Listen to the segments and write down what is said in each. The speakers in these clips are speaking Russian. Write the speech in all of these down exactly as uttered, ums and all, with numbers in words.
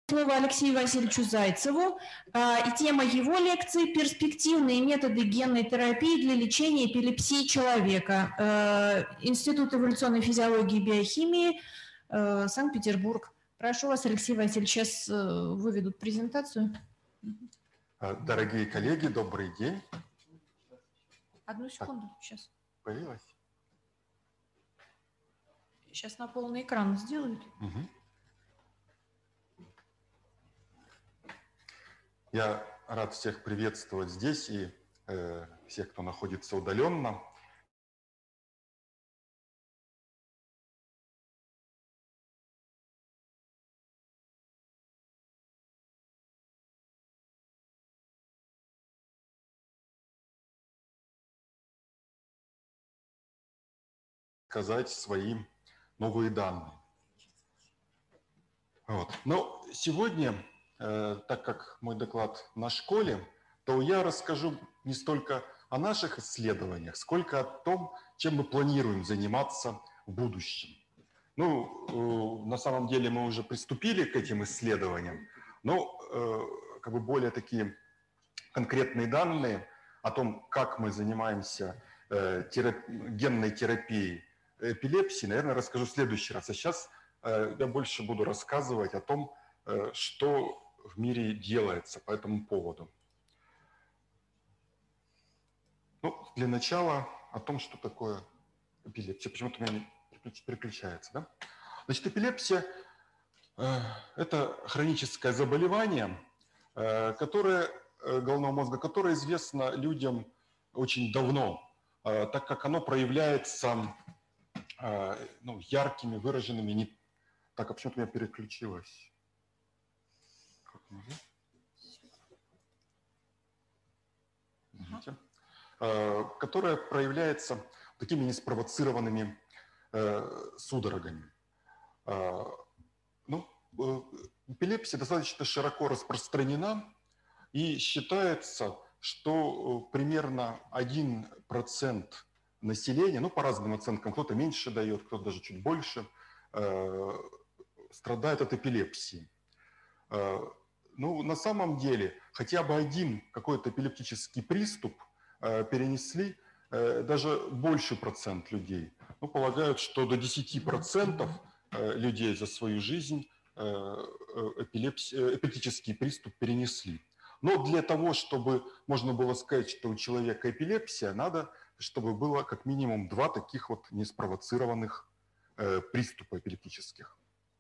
Слово Алексею Васильевичу Зайцеву, и тема его лекции «Перспективные методы генной терапии для лечения эпилепсии человека». Институт эволюционной физиологии и биохимии, Санкт-Петербург. Прошу вас, Алексей Васильевич, сейчас выведут презентацию. Дорогие коллеги, добрый день. Одну секунду, так, сейчас. Появилась? Сейчас на полный экран сделают. Угу. Я рад всех приветствовать здесь и э, всех, кто находится удаленно. Сказать свои новые данные. Вот. Но сегодня, э, так как мой доклад на школе, то я расскажу не столько о наших исследованиях, сколько о том, чем мы планируем заниматься в будущем. Ну, э, на самом деле мы уже приступили к этим исследованиям, но э, как бы более такие конкретные данные о том, как мы занимаемся э, терап... генной терапией эпилепсии, наверное, расскажу в следующий раз. А сейчас э, я больше буду рассказывать о том, э, что в мире делается по этому поводу. Ну, для начала о том, что такое эпилепсия. Почему-то у меня не переключается, да? Значит, эпилепсия э, – это хроническое заболевание, э, которое, э, головного мозга, которое известно людям очень давно, э, так как оно проявляется ну, яркими, выраженными. Не... Так, а почему-то у меня переключилось. Как Извините. Uh-huh. Которая проявляется такими неспровоцированными э, судорогами. Э, ну, эпилепсия достаточно широко распространена, и считается, что примерно один процент населения, ну, по разным оценкам, кто-то меньше дает, кто-то даже чуть больше, э, страдает от эпилепсии. Э, ну, на самом деле, хотя бы один какой-то эпилептический приступ э, перенесли э, даже больший процент людей. Ну, полагают, что до десяти процентов э, людей за свою жизнь э, эпилепси... эпилептический приступ перенесли. Но для того, чтобы можно было сказать, что у человека эпилепсия, надо, чтобы было как минимум два таких вот неспровоцированных э, приступа эпилептических.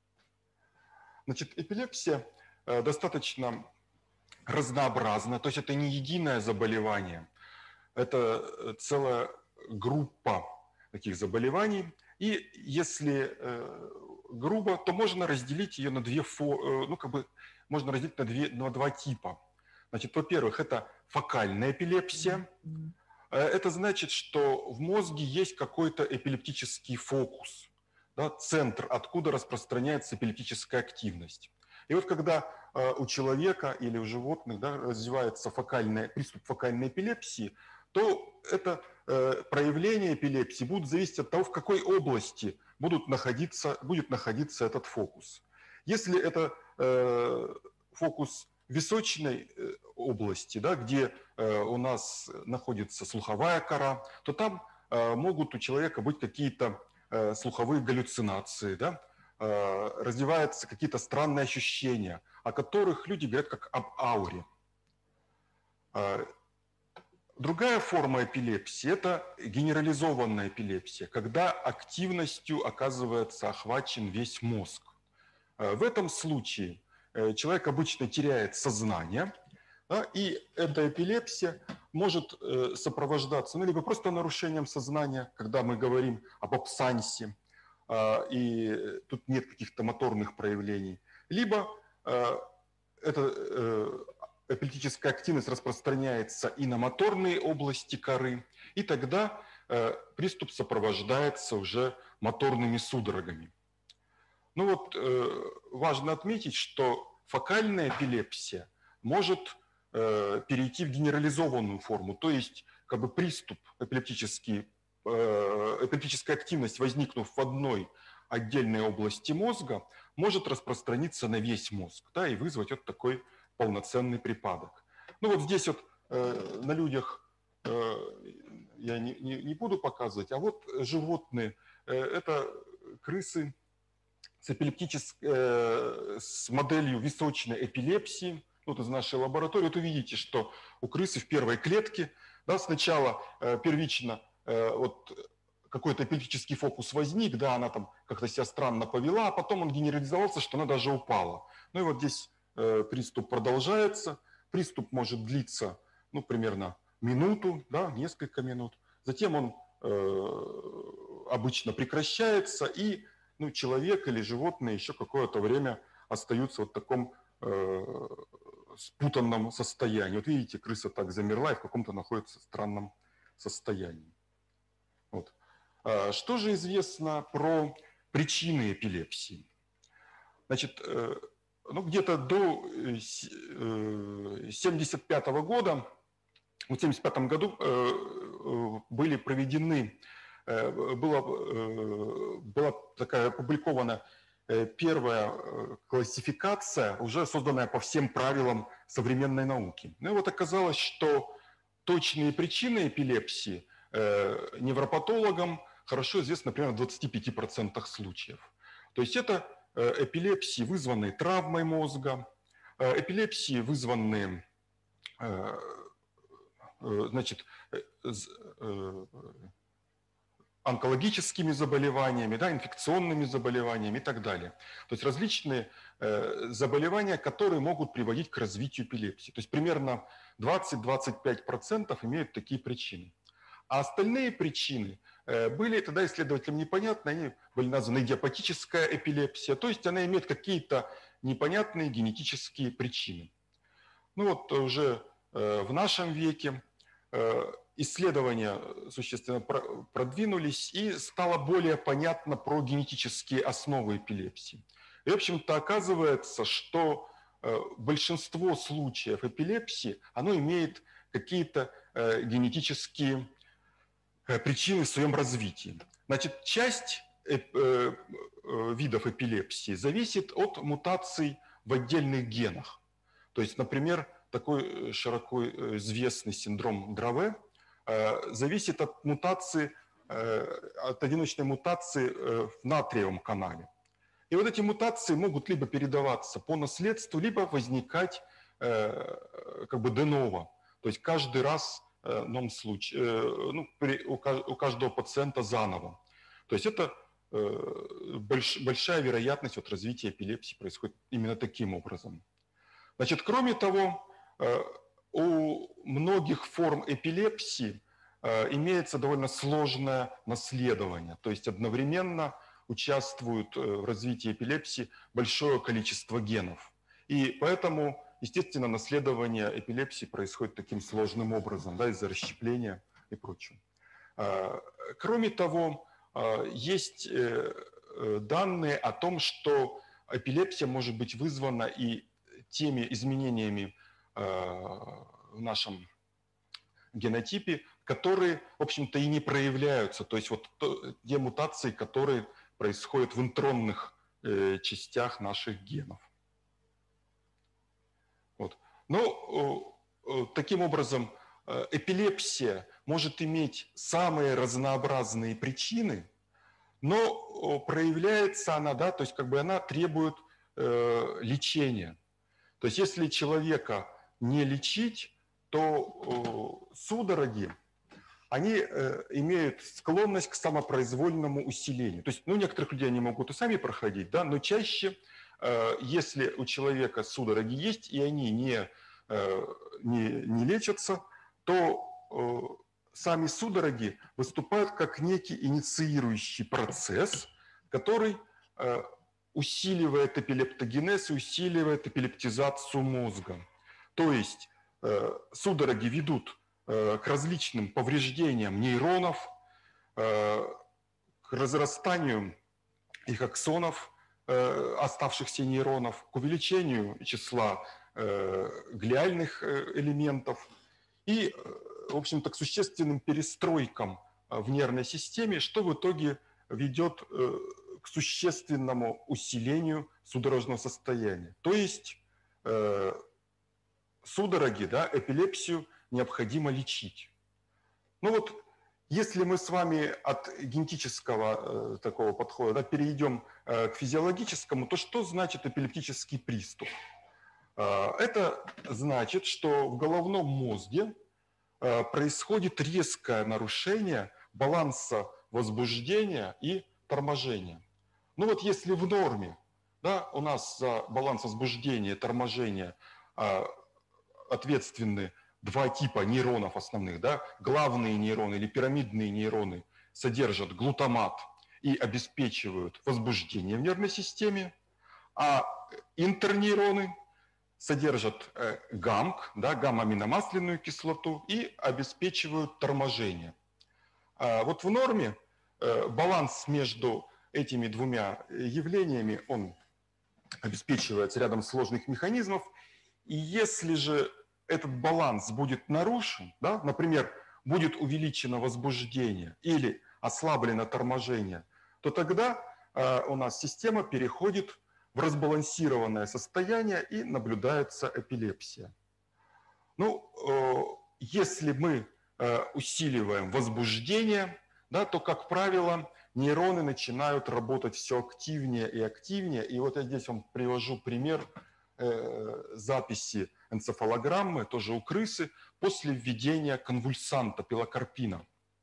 Значит, эпилепсия э, достаточно разнообразна, то есть это не единое заболевание, это целая группа таких заболеваний. И если э, грубо, то можно разделить ее на две, фо, э, ну как бы можно разделить на, две, на два типа. Значит, во-первых, это фокальная эпилепсия. Это значит, что в мозге есть какой-то эпилептический фокус, да, центр, откуда распространяется эпилептическая активность. И вот когда э, у человека или у животных, да, развивается фокальная, приступ фокальной эпилепсии, то это э, проявление эпилепсии будет зависеть от того, в какой области будут находиться, будет находиться этот фокус. Если это э, фокус височной области, да, где э, у нас находится слуховая кора, то там э, могут у человека быть какие-то э, слуховые галлюцинации, да, э, развиваются какие-то странные ощущения, о которых люди говорят как об ауре. Э, другая форма эпилепсии – это генерализованная эпилепсия, когда активностью оказывается охвачен весь мозг. Э, в этом случае человек обычно теряет сознание, да, и эта эпилепсия может э, сопровождаться, ну, либо просто нарушением сознания, когда мы говорим об абсансе, э, и тут нет каких-то моторных проявлений, либо э, эта э, эпилептическая активность распространяется и на моторные области коры, и тогда э, приступ сопровождается уже моторными судорогами. Ну вот э, важно отметить, что фокальная эпилепсия может э, перейти в генерализованную форму, то есть как бы приступ эпилептический, э, эпилептическая активность, возникнув в одной отдельной области мозга может распространиться на весь мозг, да, и вызвать вот такой полноценный припадок. Ну вот здесь вот э, на людях э, я не, не, не буду показывать, а вот животные, э, это крысы с, э, с моделью височной эпилепсии. Вот из нашей лаборатории. Вот увидите, что у крысы в первой клетке, да, сначала э, первично э, вот какой-то эпилептический фокус возник, да, она там как-то себя странно повела, а потом он генерализовался, что она даже упала. Ну и вот здесь э, приступ продолжается. Приступ может длиться, ну, примерно минуту, да, несколько минут. Затем он э, обычно прекращается, и ну, человек или животное еще какое-то время остаются вот в таком э, спутанном состоянии. Вот видите, крыса так замерла и в каком-то находится странном состоянии. Вот. А что же известно про причины эпилепсии? Значит, э, ну, где-то до семьдесят пятого года, в семьдесят пятом году э, были проведены, э, была, э, была такая опубликована первая классификация, уже созданная по всем правилам современной науки. Ну и вот оказалось, что точные причины эпилепсии э, невропатологам хорошо известны, например, в двадцати пяти процентах случаев. То есть это э, эпилепсии, вызванные травмой мозга, э, эпилепсии, вызванные э, э, значит, э, э, онкологическими заболеваниями, да, инфекционными заболеваниями и так далее. То есть различные э, заболевания, которые могут приводить к развитию эпилепсии. То есть примерно двадцать-двадцать пять процентов имеют такие причины. А остальные причины э, были тогда исследователям непонятны, они были названы идиопатическая эпилепсия, то есть она имеет какие-то непонятные генетические причины. Ну вот уже э, в нашем веке э, исследования существенно продвинулись, и стало более понятно про генетические основы эпилепсии. И, в общем-то, оказывается, что большинство случаев эпилепсии, оно имеет какие-то генетические причины в своем развитии. Значит, часть видов эпилепсии зависит от мутаций в отдельных генах. То есть, например, такой широко известный синдром Драве зависит от мутации, от одиночной мутации в натриевом канале. И вот эти мутации могут либо передаваться по наследству, либо возникать как бы де-ново. То есть каждый раз в новом случае, ну, у каждого пациента заново. То есть это большая вероятность от развития эпилепсии происходит именно таким образом. Значит, кроме того, у многих форм эпилепсии э, имеется довольно сложное наследование. То есть одновременно участвуют в развитии эпилепсии большое количество генов. И поэтому, естественно, наследование эпилепсии происходит таким сложным образом, да, из-за расщепления и прочего. Э, кроме того, э, есть э, данные о том, что эпилепсия может быть вызвана и теми изменениями в нашем генотипе, которые, в общем-то, и не проявляются. То есть вот те мутации, которые происходят в интронных э, частях наших генов. Вот. Но э, таким образом эпилепсия может иметь самые разнообразные причины, но проявляется она, да, то есть как бы она требует э, лечения. То есть если человека не лечить, то э, судороги, они э, имеют склонность к самопроизвольному усилению. То есть, ну, некоторых людей они могут и сами проходить, да, но чаще, э, если у человека судороги есть, и они не, э, не, не лечатся, то э, сами судороги выступают как некий инициирующий процесс, который э, усиливает эпилептогенез и усиливает эпилептизацию мозга. То есть э, судороги ведут э, к различным повреждениям нейронов, э, к разрастанию их аксонов, э, оставшихся нейронов, к увеличению числа э, глиальных элементов и, в общем-то, к существенным перестройкам в нервной системе, что в итоге ведет э, к существенному усилению судорожного состояния. То есть э, судороги, да, эпилепсию необходимо лечить. Ну вот, если мы с вами от генетического э, такого подхода, да, перейдем э, к физиологическому, то что значит эпилептический приступ? Э, это значит, что в головном мозге э, происходит резкое нарушение баланса возбуждения и торможения. Ну вот если в норме, да, у нас за баланс возбуждения и торможения э, ответственны два типа нейронов основных, да, главные нейроны или пирамидные нейроны содержат глутамат и обеспечивают возбуждение в нервной системе, а интернейроны содержат э, гамк, да, гамма-аминомасляную кислоту и обеспечивают торможение. А вот в норме э, баланс между этими двумя явлениями, он обеспечивается рядом сложных механизмов, и если же этот баланс будет нарушен, да, например, будет увеличено возбуждение или ослаблено торможение, то тогда э, у нас система переходит в разбалансированное состояние и наблюдается эпилепсия. Ну, э, если мы э, усиливаем возбуждение, да, то, как правило, нейроны начинают работать все активнее и активнее. И вот я здесь вам привожу пример э, записи энцефалограммы, тоже у крысы, после введения конвульсанта пилокарпина.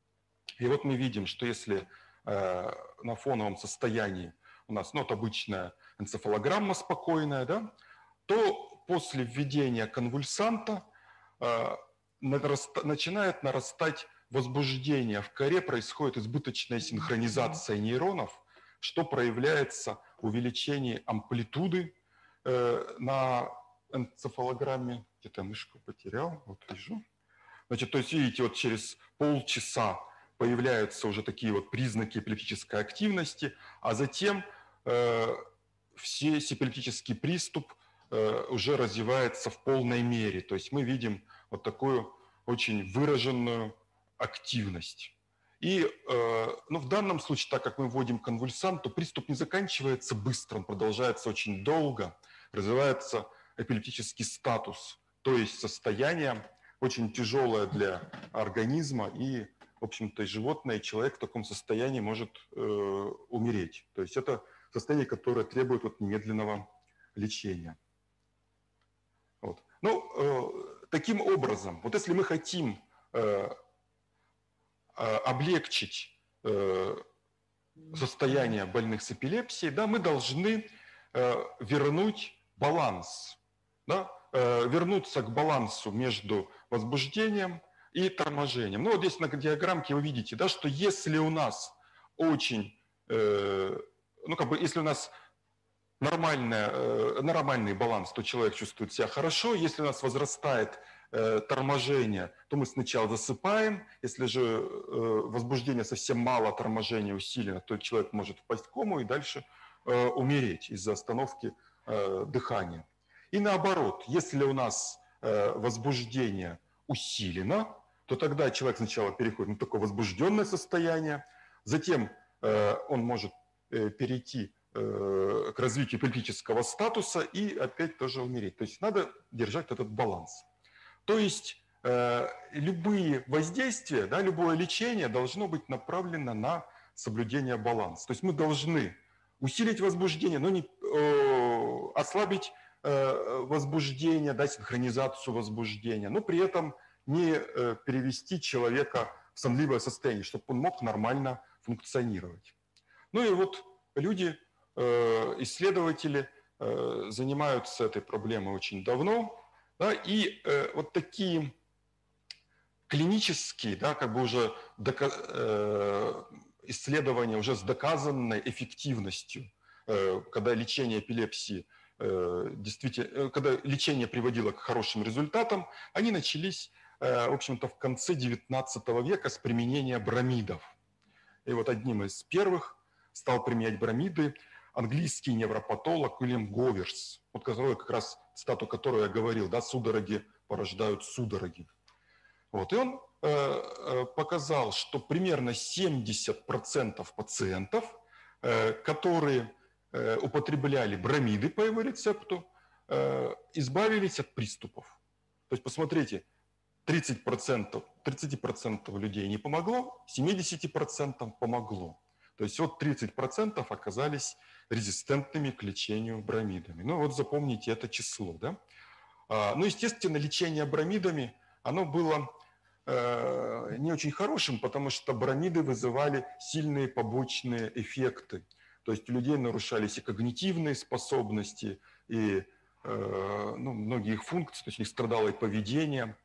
И вот мы видим, что если э, на фоновом состоянии у нас, ну, вот обычная энцефалограмма спокойная, да, то после введения конвульсанта э, нараст, начинает нарастать возбуждение. В коре происходит избыточная синхронизация нейронов, что проявляется в увеличении амплитуды э, на энцефалограмме. Где-то я мышку потерял, вот вижу. Значит, то есть, видите, вот через полчаса появляются уже такие вот признаки эпилептической активности, а затем э, все эпилептический приступ э, уже развивается в полной мере. То есть мы видим вот такую очень выраженную активность. И э, ну, в данном случае, так как мы вводим конвульсант, то приступ не заканчивается быстро, он продолжается очень долго, развивается эпилептический статус, то есть состояние очень тяжелое для организма, и, в общем-то, и животное, и человек в таком состоянии может э, умереть. То есть это состояние, которое требует вот немедленного лечения. Вот. Ну, э, таким образом, вот если мы хотим э, э, облегчить э, состояние больных с эпилепсией, да, мы должны э, вернуть баланс, да, э, вернуться к балансу между возбуждением и торможением. Ну вот здесь на диаграммке вы видите, да, что если у нас очень, э, ну как бы, если у нас нормальная, э, нормальный баланс, то человек чувствует себя хорошо. Если у нас возрастает э, торможение, то мы сначала засыпаем. Если же э, возбуждение совсем мало, торможение усилено, то человек может впасть в кому и дальше э, умереть из-за остановки э, дыхания. И наоборот, если у нас э, возбуждение усилено, то тогда человек сначала переходит на такое возбужденное состояние, затем э, он может э, перейти э, к развитию эпилептического статуса и опять тоже умереть. То есть надо держать этот баланс. То есть э, любые воздействия, да, любое лечение должно быть направлено на соблюдение баланса. То есть мы должны усилить возбуждение, но не э, ослабить возбуждение, да, синхронизацию возбуждения, но при этом не перевести человека в сонливое состояние, чтобы он мог нормально функционировать. Ну и вот люди, исследователи занимаются этой проблемой очень давно, да, и вот такие клинические, да, как бы уже исследования уже с доказанной эффективностью, когда лечение эпилепсии действительно, когда лечение приводило к хорошим результатам, они начались, в общем-то, в конце девятнадцатого века с применения бромидов. И вот одним из первых стал применять бромиды английский невропатолог Уильям Говерс, вот который как раз, цитату которую я говорил, да, судороги порождают судороги. Вот, и он э, показал, что примерно семьдесят процентов пациентов которые употребляли бромиды по его рецепту, избавились от приступов. То есть, посмотрите, тридцать процентов, тридцать процентов людей не помогло, семьдесят процентов помогло. То есть вот тридцать процентов оказались резистентными к лечению бромидами. Ну вот запомните это число. Да? Ну, естественно, лечение бромидами, оно было э, не очень хорошим, потому что бромиды вызывали сильные побочные эффекты. То есть у людей нарушались и когнитивные способности, и э, ну, многие их функции, то есть у них страдало и поведение.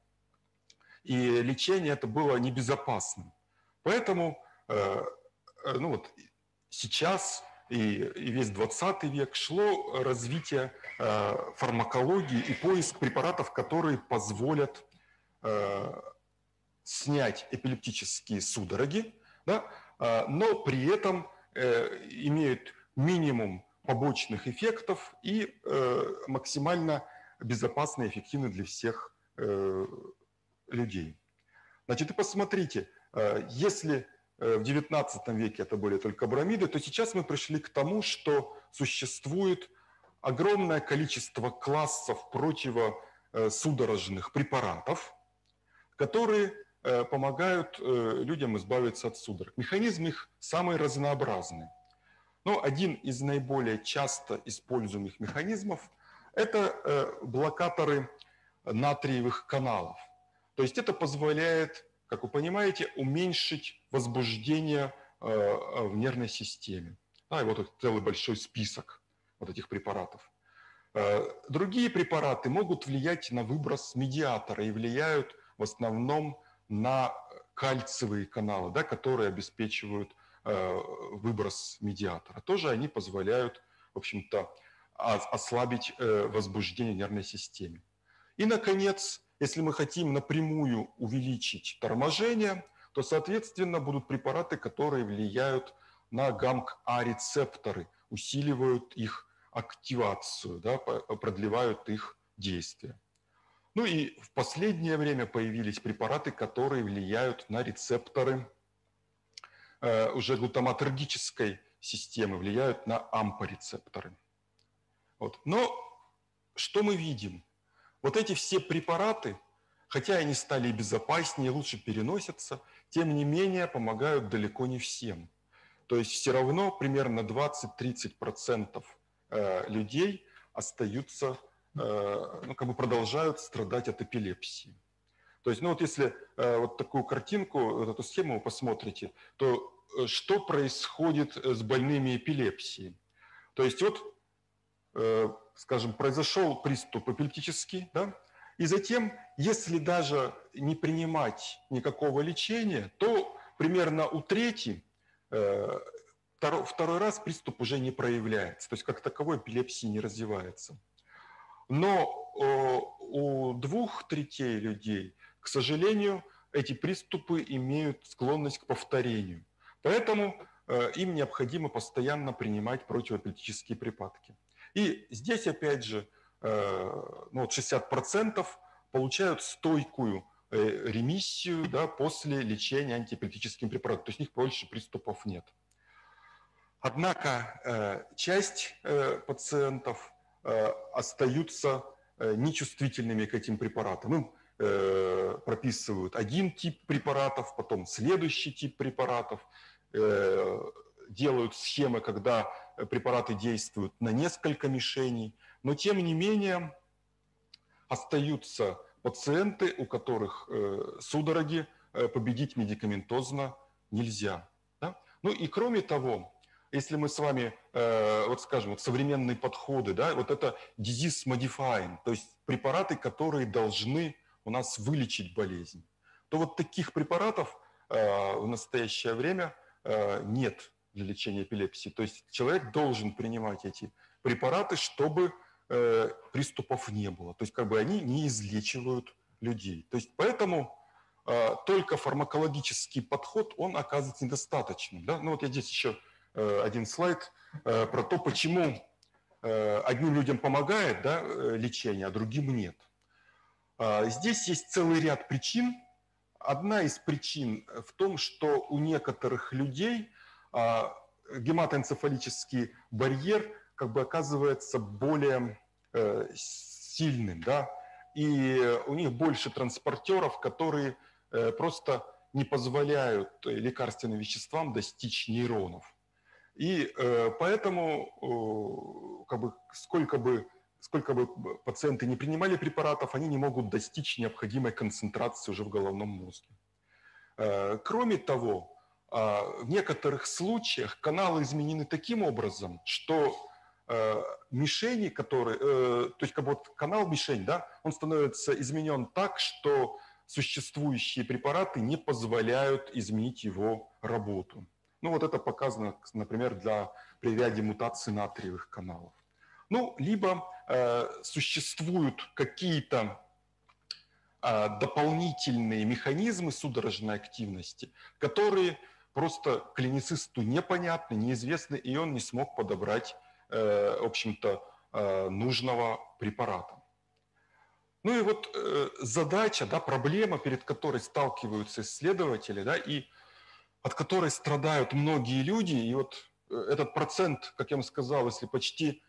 И лечение это было небезопасным. Поэтому э, ну вот, сейчас и, и весь двадцатый век шло развитие э, фармакологии и поиск препаратов, которые позволят э, снять эпилептические судороги, да, э, но при этом э, имеют минимум побочных эффектов и э, максимально безопасны и эффективны для всех э, людей. Значит, и посмотрите, если в девятнадцатом веке это были только бромиды, то сейчас мы пришли к тому, что существует огромное количество классов противосудорожных препаратов, которые помогают людям избавиться от судорог. Механизм их самый разнообразный. Но один из наиболее часто используемых механизмов – это блокаторы натриевых каналов. То есть это позволяет, как вы понимаете, уменьшить возбуждение э, в нервной системе. А, и вот целый большой список вот этих препаратов. Э, другие препараты могут влиять на выброс медиатора и влияют в основном на кальциевые каналы, да, которые обеспечивают э, выброс медиатора. Тоже они позволяют, в общем-то, ослабить э, возбуждение в нервной системе. И, наконец, если мы хотим напрямую увеличить торможение, то, соответственно, будут препараты, которые влияют на гамк-А-рецепторы, усиливают их активацию, да, продлевают их действие. Ну и в последнее время появились препараты, которые влияют на рецепторы э, уже глутаматергической системы, влияют на ампорецепторы. Вот. Но что мы видим? Вот эти все препараты, хотя они стали безопаснее, лучше переносятся, тем не менее помогают далеко не всем. То есть все равно примерно двадцать-тридцать процентов людей остаются, ну, как бы продолжают страдать от эпилепсии. То есть, ну вот если вот такую картинку, вот эту схему вы посмотрите, то что происходит с больными эпилепсией? То есть вот, скажем, произошел приступ эпилептический, да, и затем, если даже не принимать никакого лечения, то примерно у трети второй, второй раз приступ уже не проявляется, то есть как таковой эпилепсии не развивается. Но у двух третей людей, к сожалению, эти приступы имеют склонность к повторению. Поэтому им необходимо постоянно принимать противоэпилептические припадки. И здесь, опять же, ну, шестьдесят процентов получают стойкую ремиссию, да, после лечения антиэпилептическим препаратом. То есть у них больше приступов нет. Однако часть пациентов остаются нечувствительными к этим препаратам. Им прописывают один тип препаратов, потом следующий тип препаратов, делают схемы, когда препараты действуют на несколько мишеней, но тем не менее остаются пациенты, у которых судороги победить медикаментозно нельзя. Да? Ну и кроме того, если мы с вами, вот скажем, вот современные подходы, да, вот это disease modifying, то есть препараты, которые должны у нас вылечить болезнь, то вот таких препаратов в настоящее время нет для лечения эпилепсии. То есть человек должен принимать эти препараты, чтобы э, приступов не было. То есть как бы они не излечивают людей. То есть поэтому э, только фармакологический подход, он оказывается недостаточным. Да? Ну вот я здесь еще э, один слайд э, про то, почему э, одним людям помогает, да, лечение, а другим нет. Э, здесь есть целый ряд причин. Одна из причин в том, что у некоторых людей гематоэнцефалический барьер как бы оказывается более э, сильным, да, и у них больше транспортеров, которые э, просто не позволяют лекарственным веществам достичь нейронов. И э, поэтому, э, как бы, сколько бы, сколько бы пациенты не принимали препаратов, они не могут достичь необходимой концентрации уже в головном мозге. Э, кроме того, э, в некоторых случаях каналы изменены таким образом, что э, мишени, которые, э, то есть как бы вот канал-мишень, да, он становится изменен так, что существующие препараты не позволяют изменить его работу. Ну вот это показано, например, для, при ряде мутаций натриевых каналов. Ну, либо э, существуют какие-то э, дополнительные механизмы судорожной активности, которые просто клиницисту непонятны, неизвестны, и он не смог подобрать, э, в общем-то, э, нужного препарата. Ну и вот э, задача, да, проблема, перед которой сталкиваются исследователи, да, и от которой страдают многие люди. И вот этот процент, как я вам сказал, если почти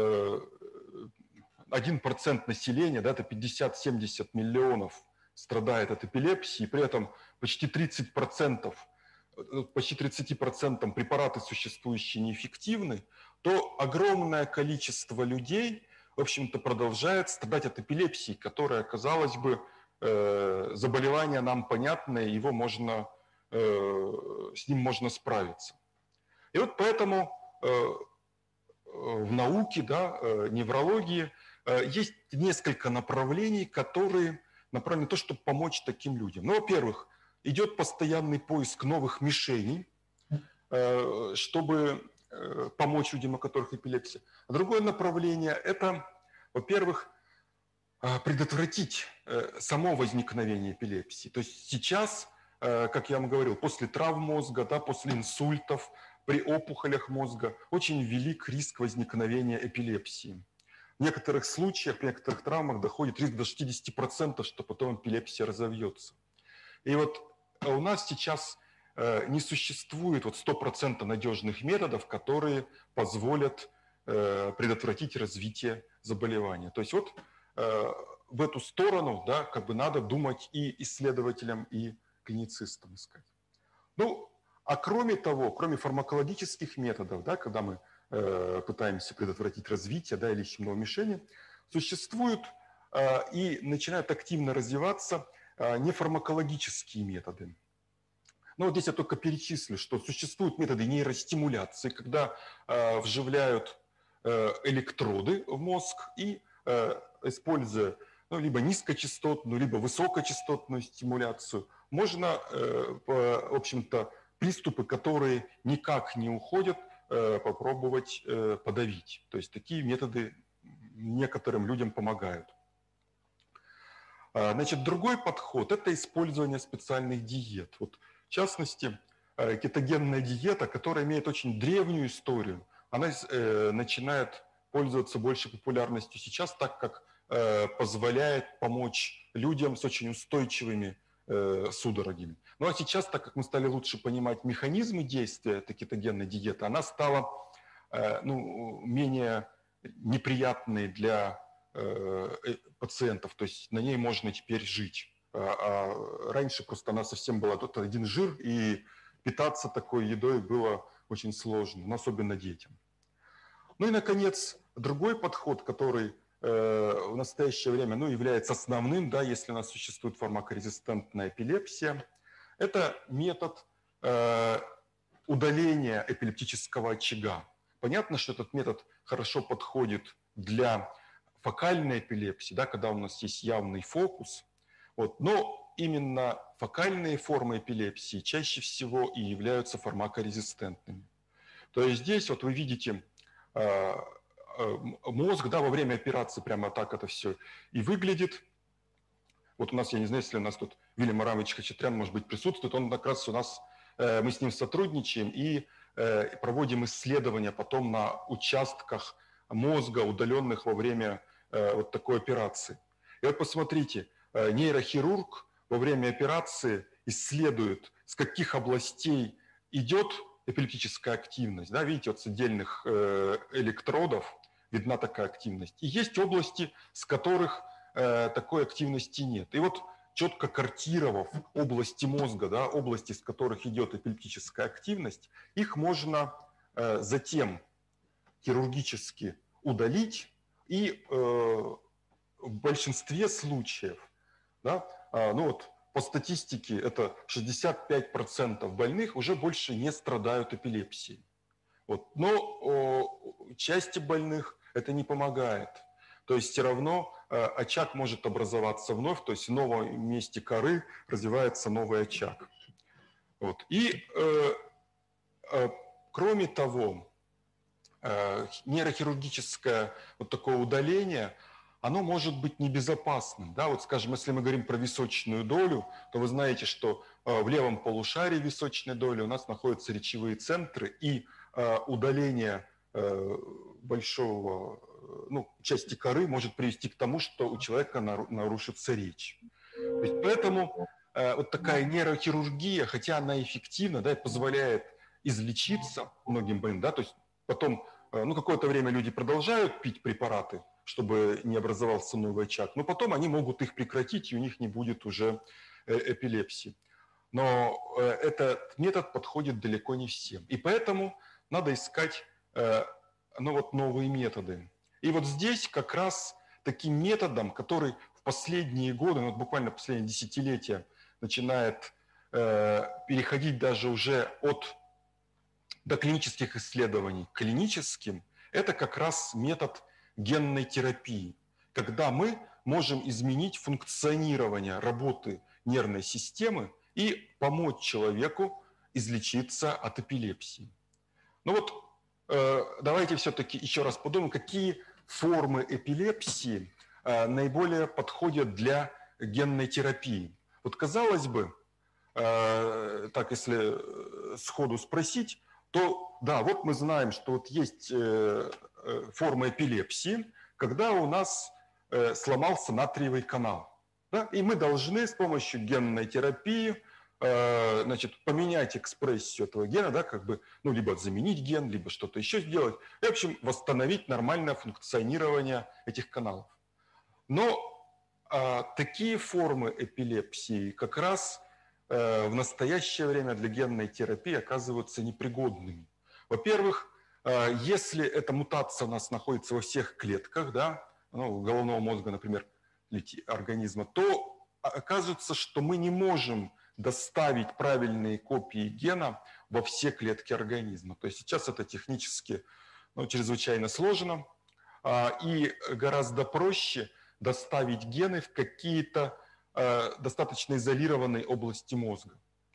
один процент населения, да, это пятьдесят-семьдесят миллионов страдает от эпилепсии, при этом почти тридцать процентов, почти тридцать процентов препараты существующие неэффективны, то огромное количество людей, в общем-то, продолжает страдать от эпилепсии, которая, казалось бы, заболевание нам понятное, его можно с ним можно справиться. И вот поэтому в науке, да, неврологии есть несколько направлений, которые направлены на то, чтобы помочь таким людям. Ну, во-первых, идет постоянный поиск новых мишеней, чтобы помочь людям, у которых эпилепсия. А другое направление – это, во-первых, предотвратить само возникновение эпилепсии. То есть сейчас, как я вам говорил, после травм мозга, да, после инсультов, при опухолях мозга очень велик риск возникновения эпилепсии. В некоторых случаях, в некоторых травмах доходит риск до шестидесяти процентов, что потом эпилепсия разовьется. И вот у нас сейчас не существует вот сто процентов надежных методов, которые позволят предотвратить развитие заболевания. То есть вот в эту сторону, да, как бы надо думать и исследователям, и клиницистам искать. Ну, а кроме того, кроме фармакологических методов, да, когда мы э, пытаемся предотвратить развитие, да, или ищем новые мишени, существуют э, и начинают активно развиваться э, нефармакологические методы. Ну, вот здесь я только перечислю, что существуют методы нейростимуляции, когда э, вживляют э, электроды в мозг и, э, используя ну, либо низкочастотную, либо высокочастотную стимуляцию, можно, э, в общем-то, приступы, которые никак не уходят, попробовать подавить. То есть такие методы некоторым людям помогают. Значит, другой подход – это использование специальных диет. Вот, в частности, кетогенная диета, которая имеет очень древнюю историю, она начинает пользоваться большей популярностью сейчас, так как позволяет помочь людям с очень устойчивыми судорогами. Ну а сейчас, так как мы стали лучше понимать механизмы действия этой кетогенной диеты, она стала ну, менее неприятной для пациентов, то есть на ней можно теперь жить. А раньше просто она совсем была тут один жир, и питаться такой едой было очень сложно, но особенно детям. Ну и, наконец, другой подход, который в настоящее время ну, является основным, да, если у нас существует фармакорезистентная эпилепсия, это метод э, удаления эпилептического очага. Понятно, что этот метод хорошо подходит для фокальной эпилепсии, да, когда у нас есть явный фокус, вот, но именно фокальные формы эпилепсии чаще всего и являются фармакорезистентными. То есть здесь вот вы видите э, мозг, да, во время операции прямо так это все и выглядит. Вот у нас, я не знаю, если у нас тут Вильям Арамович Хачатрян, может быть, присутствует, он как раз у нас, мы с ним сотрудничаем и проводим исследования потом на участках мозга, удаленных во время вот такой операции. И вот посмотрите, нейрохирург во время операции исследует, с каких областей идет эпилептическая активность. Да, видите, вот с отдельных электродов видна такая активность. И есть области, с которых такой активности нет. И вот четко картировав области мозга, да, области, с которых идет эпилептическая активность, их можно затем хирургически удалить. И в большинстве случаев, да, ну вот, по статистике, это шестьдесят пять процентов больных уже больше не страдают эпилепсией. Вот. Но о, части больных это не помогает. То есть все равно э, очаг может образоваться вновь, то есть в новом месте коры развивается новый очаг. Вот. И э, э, кроме того, э, нейрохирургическое вот такое удаление, оно может быть небезопасным. Да? Вот, скажем, если мы говорим про височную долю, то вы знаете, что э, в левом полушарии височной доли у нас находятся речевые центры, и э, удаление э, большого, ну, части коры может привести к тому, что у человека нарушится речь. То есть поэтому э, вот такая нейрохирургия, хотя она эффективна, да, и позволяет излечиться многим больным, да, то есть потом, э, ну, какое-то время люди продолжают пить препараты, чтобы не образовался новый очаг, но потом они могут их прекратить, и у них не будет уже эпилепсии. Но этот метод подходит далеко не всем. И поэтому надо искать ну, вот, новые методы. И вот здесь как раз таким методом, который в последние годы, ну, вот буквально последние десятилетия, начинает э, переходить даже уже от доклинических исследований к клиническим, это как раз метод генной терапии, когда мы можем изменить функционирование работы нервной системы и помочь человеку излечиться от эпилепсии. Ну вот э, давайте все-таки еще раз подумаем, какие формы эпилепсии э, наиболее подходят для генной терапии. Вот казалось бы, э, так если сходу спросить, то да, вот мы знаем, что вот есть э, форма эпилепсии, когда у нас э, сломался натриевый канал. Да? И мы должны с помощью генной терапии э, значит, поменять экспрессию этого гена, да, как бы, ну, либо заменить ген, либо что-то еще сделать, и, в общем, восстановить нормальное функционирование этих каналов. Но э, такие формы эпилепсии как раз э, в настоящее время для генной терапии оказываются непригодными. Во-первых, если эта мутация у нас находится во всех клетках, да, ну, головного мозга, например, организма, то оказывается, что мы не можем доставить правильные копии гена во все клетки организма. То есть сейчас это технически, ну, чрезвычайно сложно, и гораздо проще доставить гены в какие-то достаточно изолированные области мозга.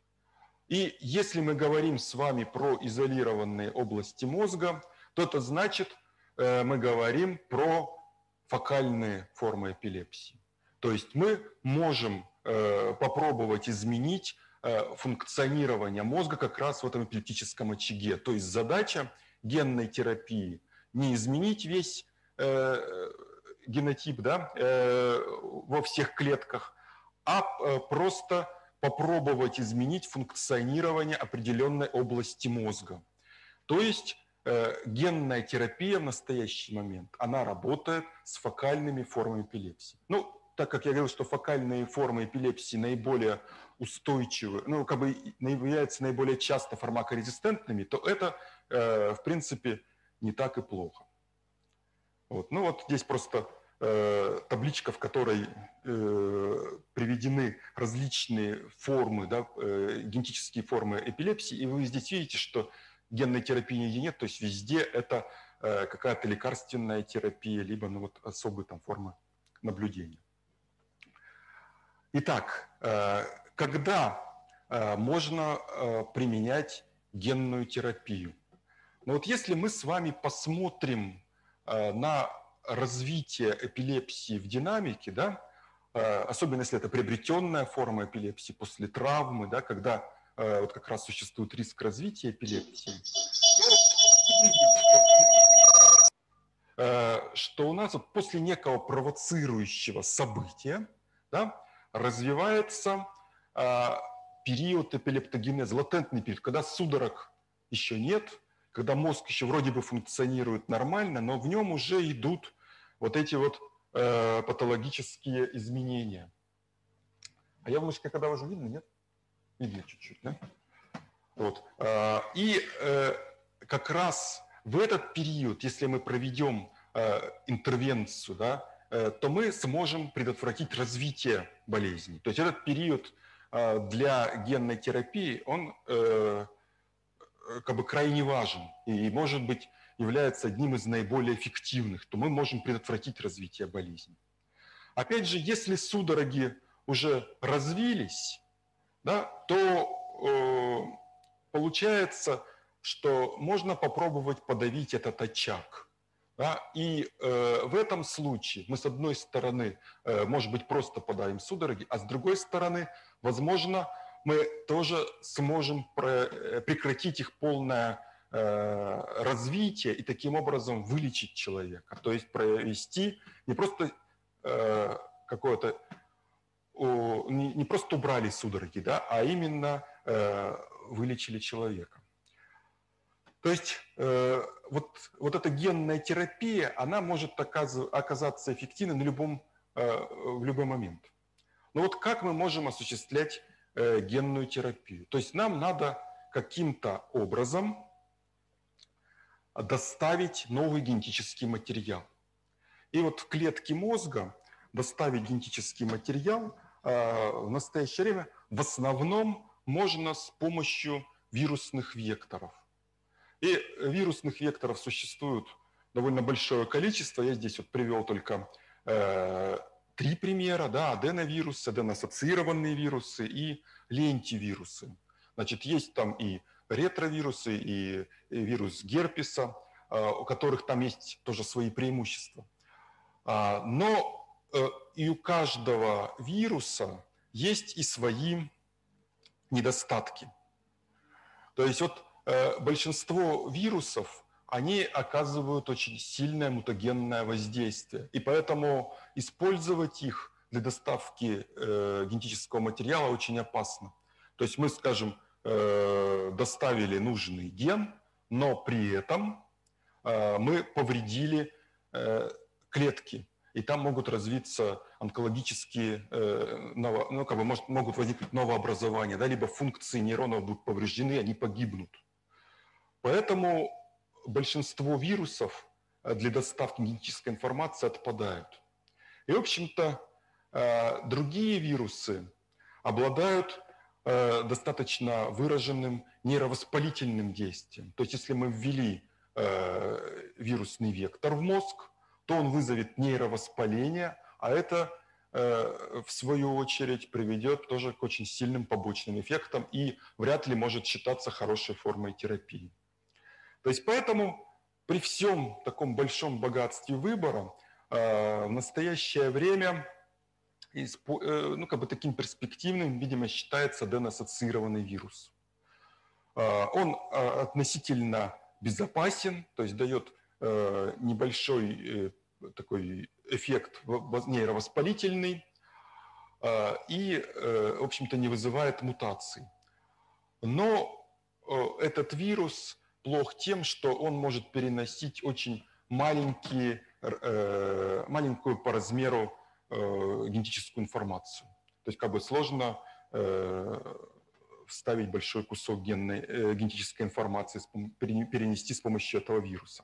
И если мы говорим с вами про изолированные области мозга, то это значит, мы говорим про фокальные формы эпилепсии. То есть мы можем попробовать изменить функционирование мозга как раз в этом эпилептическом очаге. То есть задача генной терапии не изменить весь генотип, да, во всех клетках, а просто попробовать изменить функционирование определенной области мозга. То есть э, генная терапия в настоящий момент, она работает с фокальными формами эпилепсии. Ну, так как я говорил, что фокальные формы эпилепсии наиболее устойчивы, ну, как бы являются наиболее часто фармакорезистентными, то это, э, в принципе, не так и плохо. Вот. Ну, вот здесь просто табличка, в которой э, приведены различные формы, да, э, генетические формы эпилепсии, и вы здесь видите, что генной терапии нигде нет, то есть везде это э, какая-то лекарственная терапия, либо ну, вот, особые там формы наблюдения. Итак, э, когда э, можно э, применять генную терапию? Ну вот если мы с вами посмотрим э, на развитие эпилепсии в динамике, да, особенно если это приобретенная форма эпилепсии после травмы, да, когда вот как раз существует риск развития эпилепсии, что у нас вот после некого провоцирующего события, да, развивается период эпилептогенеза, латентный период, когда судорог еще нет, когда мозг еще вроде бы функционирует нормально, но в нем уже идут вот эти вот э, патологические изменения. А явнушка когда уже видно, нет? Видно чуть-чуть, да? Вот. И как раз в этот период, если мы проведем интервенцию, да, то мы сможем предотвратить развитие болезни. То есть этот период для генной терапии, он как бы крайне важен и, может быть, является одним из наиболее эффективных, то мы можем предотвратить развитие болезни. Опять же, если судороги уже развились, да, то э, получается, что можно попробовать подавить этот очаг. Да, и э, в этом случае мы, с одной стороны, э, может быть, просто подавим судороги, а с другой стороны, возможно, мы тоже сможем про, прекратить их полное э, развитие и таким образом вылечить человека. То есть провести не просто э, какое-то не просто убрали судороги, да, а именно э, вылечили человека. То есть э, вот, вот эта генная терапия, она может оказаться эффективной на любом, э, в любой момент. Но вот как мы можем осуществлять э, генную терапию? То есть нам надо каким-то образом доставить новый генетический материал. И вот в клетке мозга доставить генетический материал в настоящее время в основном можно с помощью вирусных векторов. И вирусных векторов существует довольно большое количество. Я здесь вот привел только э, три примера. Да, аденовирусы, аденоассоциированные вирусы и лентивирусы. Значит, есть там и ретровирусы, и, и вирус герпеса, э, у которых там есть тоже свои преимущества. А, но и у каждого вируса есть и свои недостатки. То есть вот э, большинство вирусов, они оказывают очень сильное мутагенное воздействие. И поэтому использовать их для доставки э, генетического материала очень опасно. То есть мы, скажем, э, доставили нужный ген, но при этом э, мы повредили э, клетки. И там могут развиться онкологические, э, ново, ну, как бы, может, могут возникнуть новообразования, да, либо функции нейронов будут повреждены, они погибнут. Поэтому большинство вирусов для доставки генетической информации отпадают. И, в общем-то, э, другие вирусы обладают э, достаточно выраженным нейровоспалительным действием. То есть, если мы ввели э, вирусный вектор в мозг, то он вызовет нейровоспаление, а это, э, в свою очередь, приведет тоже к очень сильным побочным эффектам и вряд ли может считаться хорошей формой терапии. То есть поэтому при всем таком большом богатстве выбора э, в настоящее время э, ну, как бы таким перспективным, видимо, считается аденоассоциированный вирус. Э, он э, относительно безопасен, то есть дает небольшой такой эффект нейровоспалительный и, в общем-то, не вызывает мутаций. Но этот вирус плох тем, что он может переносить очень маленькие, маленькую по размеру генетическую информацию. То есть как бы сложно вставить большой кусок генной, генетической информации, перенести с помощью этого вируса.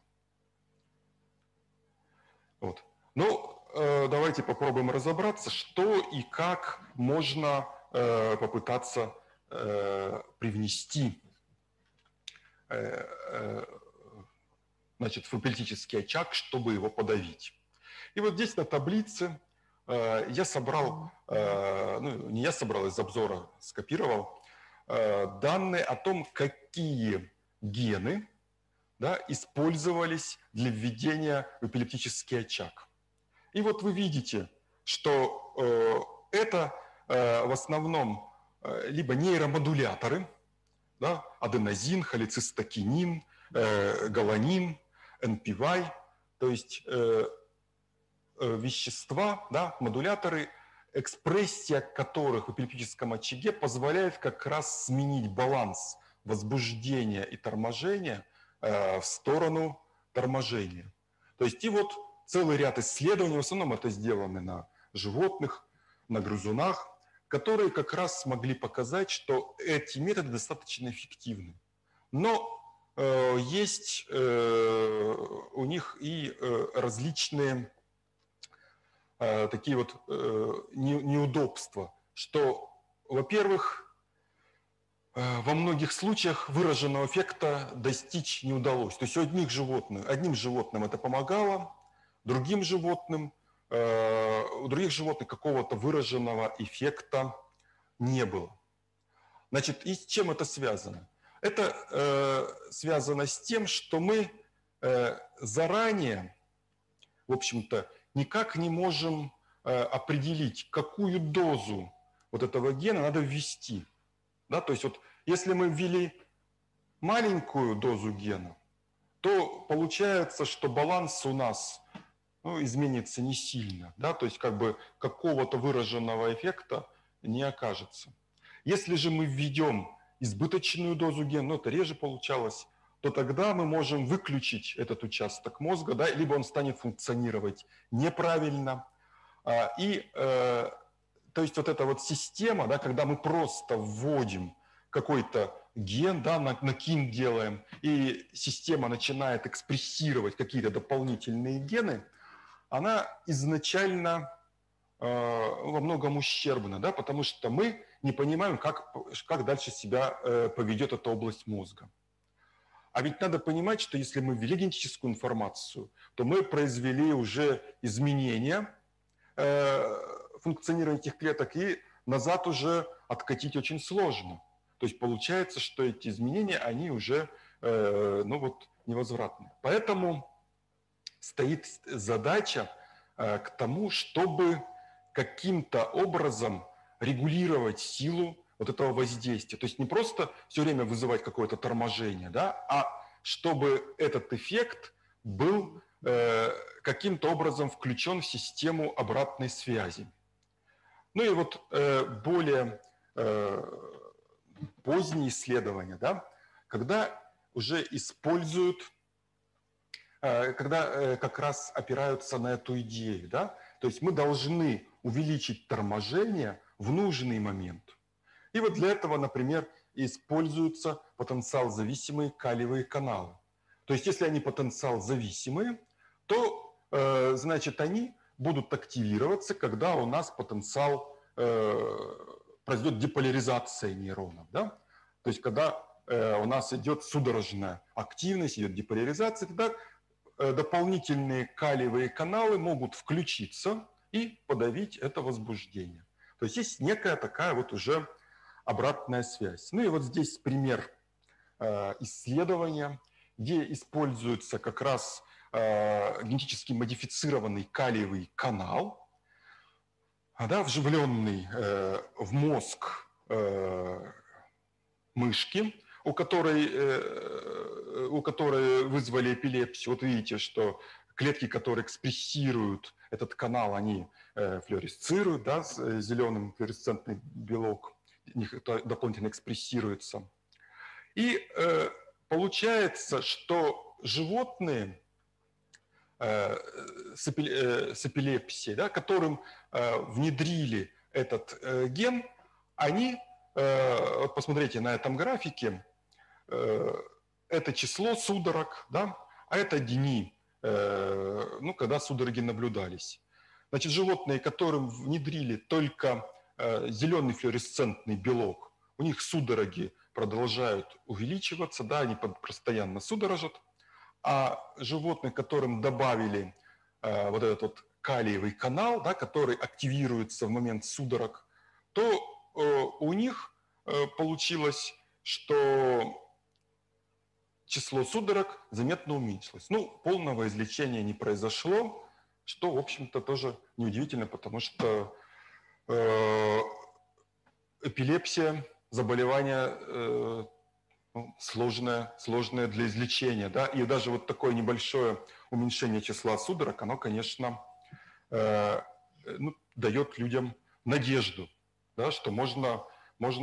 Вот. Ну, э, давайте попробуем разобраться, что и как можно э, попытаться э, привнести э, э, значит, в эпилептический очаг, чтобы его подавить. И вот здесь на таблице э, я собрал, э, ну, не я собрал, из обзора скопировал, э, данные о том, какие гены, да, использовались для введения в эпилептический очаг. И вот вы видите, что э, это э, в основном э, либо нейромодуляторы, да, аденозин, холецистокинин, э, галанин, эн пи вай, то есть э, э, вещества, да, модуляторы, экспрессия которых в эпилептическом очаге позволяет как раз сменить баланс возбуждения и торможения в сторону торможения. То есть и вот целый ряд исследований, в основном это сделано на животных, на грызунах, которые как раз смогли показать, что эти методы достаточно эффективны. Но э, есть э, у них и э, различные э, такие вот э, не, неудобства, что, во-первых, во многих случаях выраженного эффекта достичь не удалось. То есть у одних животных, одним животным это помогало, другим животным, э, у других животных какого-то выраженного эффекта не было. Значит, и с чем это связано? Это э, связано с тем, что мы э, заранее, в общем-то, никак не можем э, определить, какую дозу вот этого гена надо ввести. Да, то есть вот если мы ввели маленькую дозу гена, то получается, что баланс у нас ну, изменится не сильно. Да, то есть как бы какого-то выраженного эффекта не окажется. Если же мы введем избыточную дозу гена, ну это реже получалось, то тогда мы можем выключить этот участок мозга, да, либо он станет функционировать неправильно. И э, то есть вот эта вот система, да, когда мы просто вводим какой-то ген, да, на, на кин делаем, и система начинает экспрессировать какие-то дополнительные гены, она изначально э, во многом ущербна, да, потому что мы не понимаем, как, как дальше себя э, поведет эта область мозга. А ведь надо понимать, что если мы ввели генетическую информацию, то мы произвели уже изменения э, функционирования этих клеток, и назад уже откатить очень сложно. То есть получается, что эти изменения, они уже э, ну вот, невозвратны. Поэтому стоит задача э, к тому, чтобы каким-то образом регулировать силу вот этого воздействия. То есть не просто все время вызывать какое-то торможение, да, а чтобы этот эффект был э, каким-то образом включен в систему обратной связи. Ну и вот э, более э, поздние исследования, да, когда уже используют, э, когда э, как раз опираются на эту идею, да, то есть мы должны увеличить торможение в нужный момент. И вот для этого, например, используются потенциал-зависимые калиевые каналы. То есть если они потенциал-зависимые, то, э, значит, они будут активироваться, когда у нас потенциал, э, произойдет деполяризация нейронов. Да? То есть когда э, у нас идет судорожная активность, идет деполяризация, тогда э, дополнительные калиевые каналы могут включиться и подавить это возбуждение. То есть есть некая такая вот уже обратная связь. Ну и вот здесь пример э, исследования, где используется как раз э, генетически модифицированный калиевый канал, да, вживленный э, в мозг э, мышки, у которой, э, у которой вызвали эпилепсию. Вот видите, что клетки, которые экспрессируют этот канал, они э, флуоресцируют, да, зеленым флуоресцентный белок у них это дополнительно экспрессируется. И э, получается, что животные э, с, эпи, э, с эпилепсией, да, которым э, внедрили этот э, ген, они, э, вот посмотрите на этом графике, э, это число судорог, да, а это дни, э, ну, когда судороги наблюдались. Значит, животные, которым внедрили только зеленый флуоресцентный белок, у них судороги продолжают увеличиваться, да, они постоянно судорожат, а животных, которым добавили э, вот этот вот калиевый канал, да, который активируется в момент судорог, то э, у них э, получилось, что число судорог заметно уменьшилось. Ну, полного излечения не произошло, что, в общем-то, тоже неудивительно, потому что эпилепсия, заболевание э, сложное, сложное для излечения. Да? И даже вот такое небольшое уменьшение числа судорог, оно, конечно, э, ну, дает людям надежду, да, что можно, можно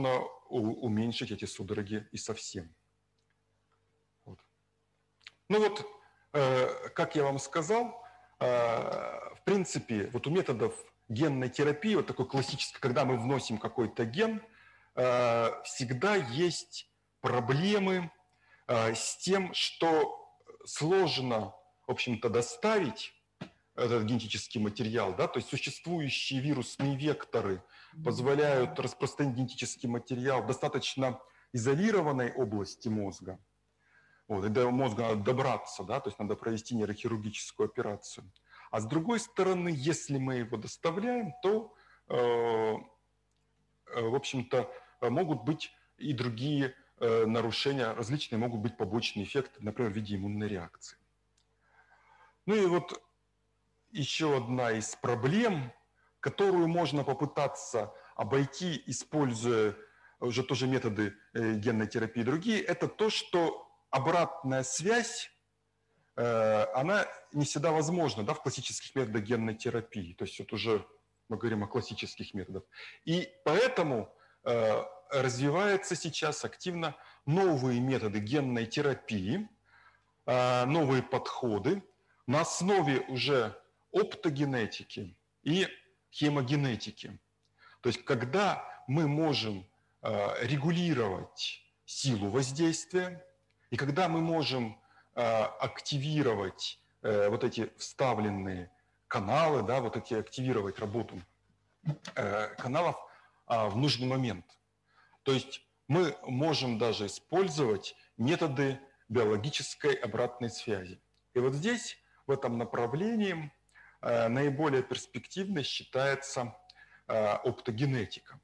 уменьшить эти судороги и совсем. Вот. Ну вот, как я вам сказал, в принципе, вот у методов генной терапии, вот такой классической, когда мы вносим какой-то ген, всегда есть проблемы с тем, что сложно, в общем-то, доставить этот генетический материал, да, то есть существующие вирусные векторы позволяют распространить генетический материал в достаточно изолированной области мозга. Вот, и до мозга надо добраться, да, то есть надо провести нейрохирургическую операцию. А с другой стороны, если мы его доставляем, то, э, в общем-то, могут быть и другие э, нарушения, различные могут быть побочные эффекты, например, в виде иммунной реакции. Ну и вот еще одна из проблем, которую можно попытаться обойти, используя уже тоже методы генной терапии и другие, это то, что обратная связь, она не всегда возможна, да, в классических методах генной терапии. То есть вот уже мы говорим о классических методах. И поэтому развиваются сейчас активно новые методы генной терапии, новые подходы на основе уже оптогенетики и хемогенетики. То есть когда мы можем регулировать силу воздействия, и когда мы можем активировать вот эти вставленные каналы, да, вот эти активировать работу каналов в нужный момент. То есть мы можем даже использовать методы биологической обратной связи. И вот здесь, в этом направлении, наиболее перспективной считается оптогенетика.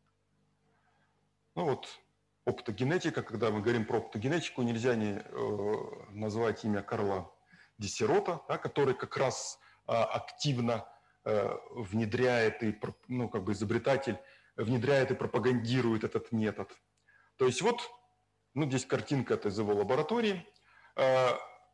Ну вот, оптогенетика, когда мы говорим про оптогенетику, нельзя не э, назвать имя Карла Диссерота, да, который как раз э, активно э, внедряет и, ну, как бы изобретатель, внедряет и пропагандирует этот метод. То есть вот, ну, здесь картинка это из его лаборатории, э,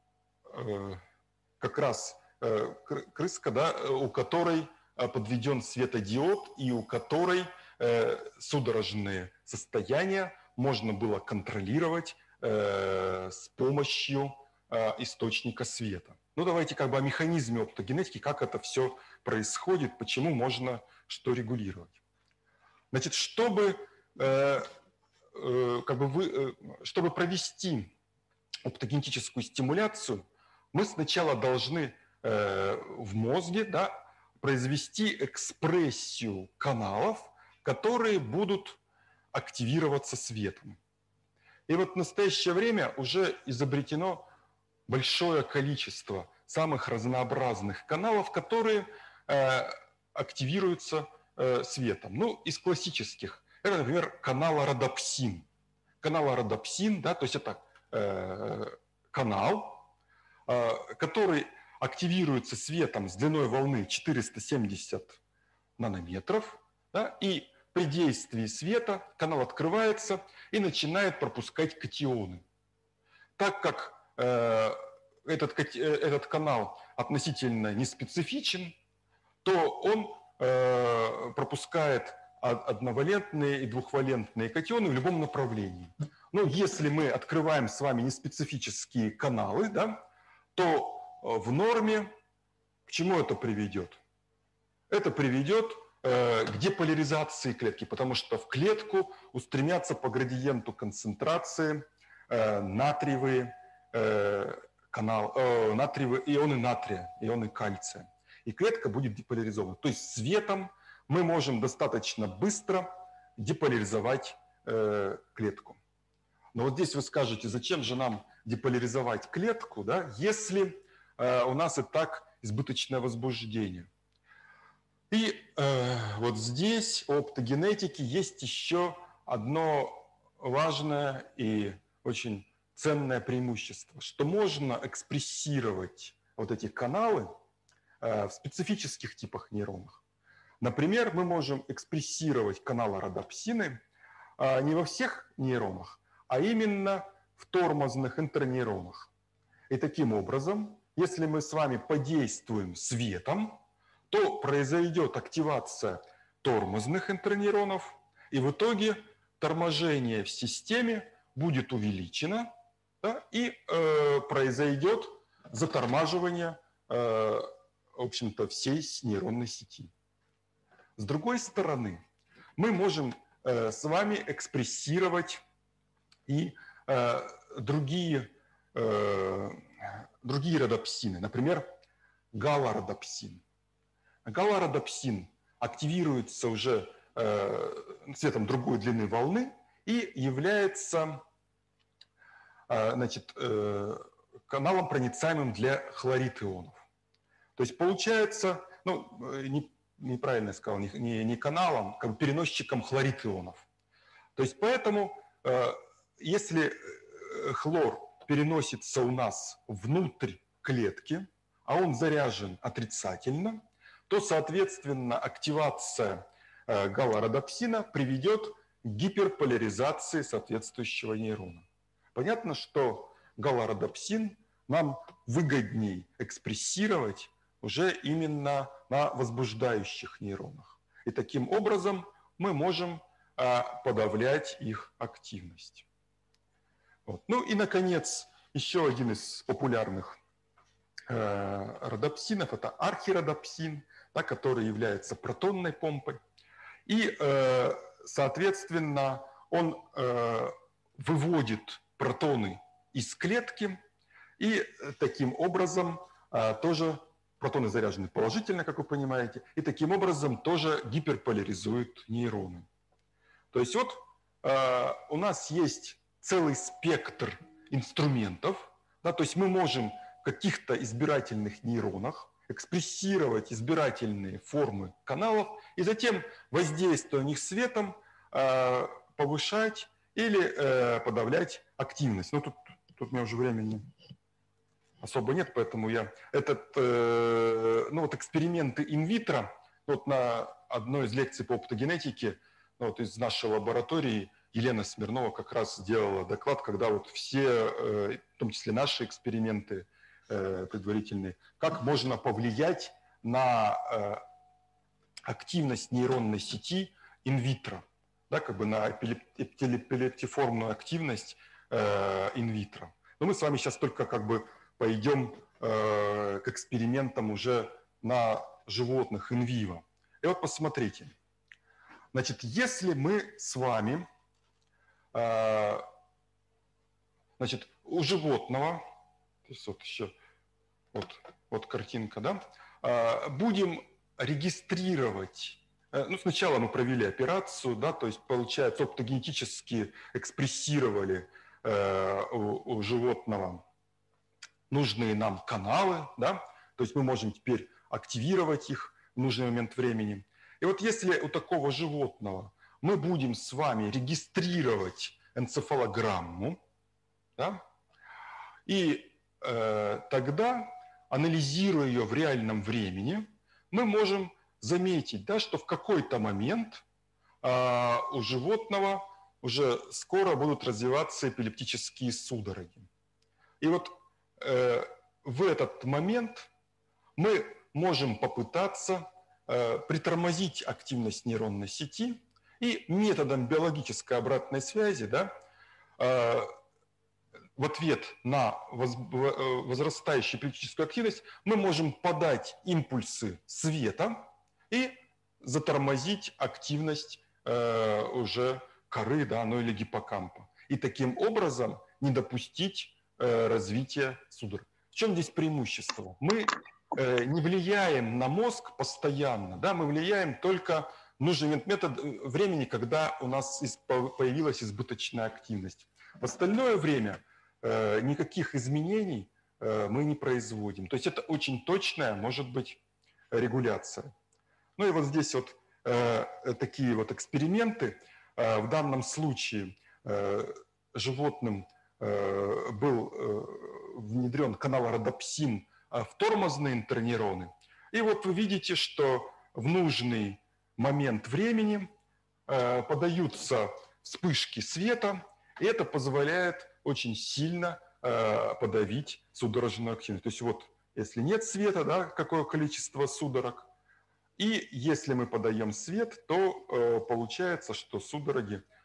э, как раз э, крыска, да, у которой подведен светодиод и у которой э, судорожные состояния можно было контролировать э, с помощью э, источника света. Ну, давайте как бы о механизме оптогенетики, как это все происходит, почему можно что регулировать. Значит, чтобы, э, э, как бы вы, э, чтобы провести оптогенетическую стимуляцию, мы сначала должны э, в мозге, да, произвести экспрессию каналов, которые будут активироваться светом. И вот в настоящее время уже изобретено большое количество самых разнообразных каналов, которые э, активируются э, светом. Ну, из классических, это, например, канал родопсин. Канал родопсин, да, то есть это э, канал, э, который активируется светом с длиной волны четыреста семьдесят нанометров, да, и при действии света канал открывается и начинает пропускать катионы. Так как э, этот, этот канал относительно неспецифичен, то он э, пропускает одновалентные и двухвалентные катионы в любом направлении. Но если мы открываем с вами неспецифические каналы, да, то в норме к чему это приведет? Это приведет э, к деполяризации клетки, потому что в клетку устремятся по градиенту концентрации э, натриевые, э, канал, э, натриевые ионы натрия, ионы кальция. И клетка будет деполяризована. То есть светом мы можем достаточно быстро деполяризовать э, клетку. Но вот здесь вы скажете, зачем же нам деполяризовать клетку, да, если у нас и так избыточное возбуждение. И э, вот здесь у оптогенетики есть еще одно важное и очень ценное преимущество, что можно экспрессировать вот эти каналы э, в специфических типах нейронов. Например, мы можем экспрессировать каналы родопсины э, не во всех нейронах, а именно в тормозных интернейронах. И таким образом, если мы с вами подействуем светом, то произойдет активация тормозных интернейронов, и в итоге торможение в системе будет увеличено, да, и э, произойдет затормаживание, э, в общем-то, всей нейронной сети. С другой стороны, мы можем э, с вами экспрессировать и э, другие, э, другие родопсины, например, галлородопсин. Галлородопсин активируется уже э, цветом другой длины волны и является э, значит, э, каналом, проницаемым для хлорид ионов. То есть получается, ну, не, неправильно я сказал, не, не, не каналом, как бы переносчиком хлорид ионов. То есть поэтому, э, если хлор переносится у нас внутрь клетки, а он заряжен отрицательно, то, соответственно, активация э, галлородопсина приведет к гиперполяризации соответствующего нейрона. Понятно, что галлородопсин нам выгоднее экспрессировать уже именно на возбуждающих нейронах. И таким образом мы можем э, подавлять их активность. Вот. Ну и, наконец, еще один из популярных э, родопсинов – это архиродопсин, да, который является протонной помпой. И, э, соответственно, он э, выводит протоны из клетки, и таким образом э, тоже протоны заряжены положительно, как вы понимаете, и таким образом тоже гиперполяризует нейроны. То есть вот э, у нас есть целый спектр инструментов, да, то есть мы можем в каких-то избирательных нейронах экспрессировать избирательные формы каналов и затем, воздействуя на них светом, э, повышать или э, подавлять активность. Ну, тут, тут у меня уже времени особо нет, поэтому я этот, э, ну, вот эксперименты инвитро, вот на одной из лекций по оптогенетике, ну, вот из нашей лаборатории Елена Смирнова как раз сделала доклад, когда вот все, в том числе наши эксперименты предварительные, как можно повлиять на активность нейронной сети инвитро, да, как бы на эпилептиформную активность инвитро. Но мы с вами сейчас только как бы пойдем к экспериментам уже на животных инвиво. И вот посмотрите. Значит, если мы с вами, значит, у животного, то есть вот еще, вот, вот картинка, да, будем регистрировать, ну, сначала мы провели операцию, да, то есть, получается, оптогенетически экспрессировали у, у животного нужные нам каналы, да, то есть мы можем теперь активировать их в нужный момент времени. И вот если у такого животного мы будем с вами регистрировать энцефалограмму, да, и э, тогда, анализируя ее в реальном времени, мы можем заметить, да, что в какой-то момент э, у животного уже скоро будут развиваться эпилептические судороги. И вот э, в этот момент мы можем попытаться притормозить активность нейронной сети и методом биологической обратной связи, да, в ответ на возрастающую эпилептическую активность мы можем подать импульсы света и затормозить активность уже коры, да, ну или гиппокампа. И таким образом не допустить развития судорог. В чем здесь преимущество? Мы не влияем на мозг постоянно, да, мы влияем только в нужный метод времени, когда у нас появилась избыточная активность. В остальное время э, никаких изменений э, мы не производим. То есть это очень точная, может быть, регуляция. Ну и вот здесь вот э, такие вот эксперименты. Э, в данном случае э, животным э, был э, внедрен каналородопсин в тормозные интернейроны. И вот вы видите, что в нужный момент времени э, подаются вспышки света, и это позволяет очень сильно э, подавить судорожную активность. То есть вот если нет света, да, какое количество судорог, и если мы подаем свет, то э, получается, что судороги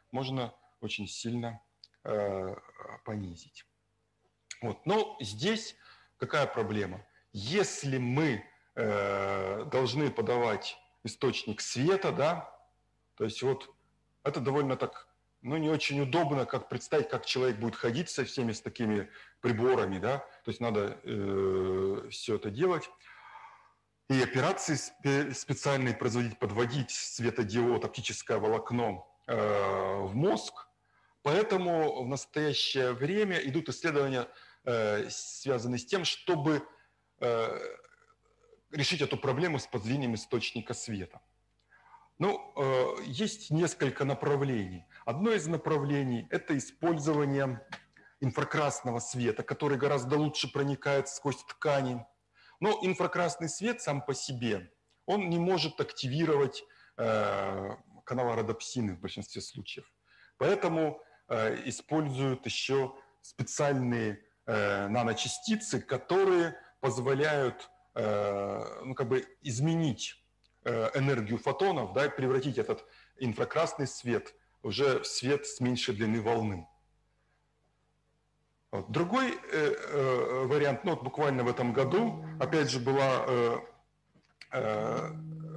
можно очень сильно э, понизить. Вот. Но здесь какая проблема? Если мы э, должны подавать источник света, да, то есть вот это довольно так, ну, не очень удобно, как представить, как человек будет ходить со всеми с такими приборами, да, то есть надо э, все это делать. И операции специальные производить, подводить светодиод, оптическое волокно э, в мозг. Поэтому в настоящее время идут исследования, э, связанные с тем, чтобы э, решить эту проблему с подведением источника света. Ну, э, есть несколько направлений. Одно из направлений – это использование инфракрасного света, который гораздо лучше проникает сквозь ткани. Но инфракрасный свет сам по себе, он не может активировать э, канал родопсины в большинстве случаев. Поэтому э, используют еще специальные э, наночастицы, которые позволяют э, ну, как бы изменить э, энергию фотонов, да, и превратить этот инфракрасный свет уже в свет с меньшей длины волны. Вот. Другой э, э, вариант, ну вот буквально в этом году, опять же, была э, э,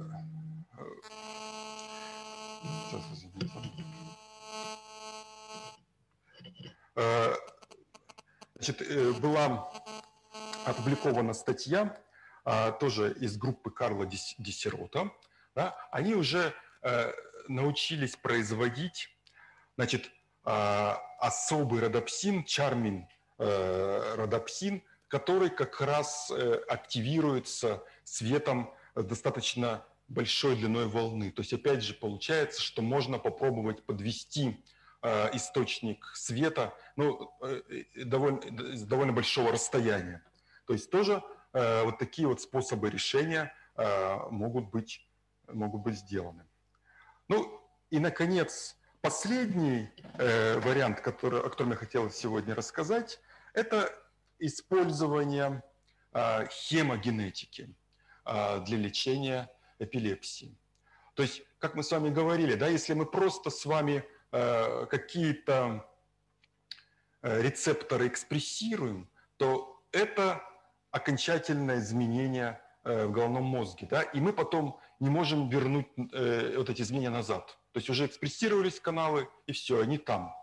э, значит, э, была опубликована статья э, тоже из группы Карла Диссерота. Да, они уже э, научились производить, значит, э, особый родопсин, чармин э, родопсин, который как раз э, активируется светом достаточно большой длиной волны. То есть, опять же, получается, что можно попробовать подвести э, источник света, ну, э, довольно, с довольно большого расстояния. То есть тоже э, вот такие вот способы решения э, могут быть, могут быть сделаны. Ну и, наконец, последний э, вариант, который, о котором я хотел сегодня рассказать, это использование э, хемогенетики э, для лечения эпилепсии. То есть, как мы с вами говорили, да, если мы просто с вами э, какие-то э, рецепторы экспрессируем, то это окончательное изменение э, в головном мозге, да, и мы потом не можем вернуть э, вот эти изменения назад. То есть уже экспрессировались каналы, и все, они там.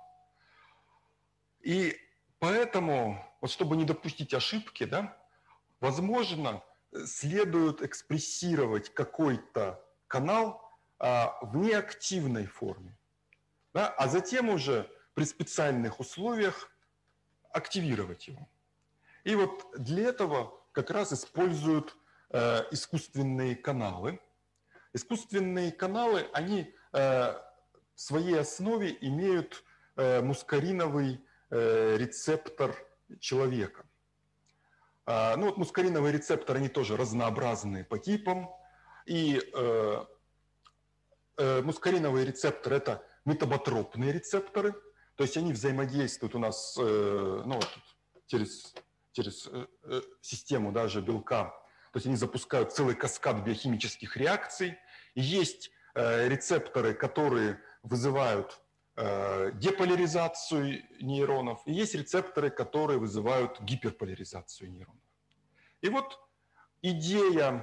И поэтому, вот чтобы не допустить ошибки, да, возможно, следует экспрессировать какой-то канал а, в неактивной форме, да, а затем уже при специальных условиях активировать его. И вот для этого как раз используют э, искусственные каналы. Искусственные каналы, они э, в своей основе имеют э, мускариновый э, рецептор человека. А, ну вот мускариновые рецепторы, они тоже разнообразные по типам. И э, э, мускариновые рецепторы – это метаботропные рецепторы, то есть они взаимодействуют у нас э, ну, вот, через, через э, э, систему даже белка. То есть они запускают целый каскад биохимических реакций. И есть э, рецепторы, которые вызывают э, деполяризацию нейронов, и есть рецепторы, которые вызывают гиперполяризацию нейронов. И вот идея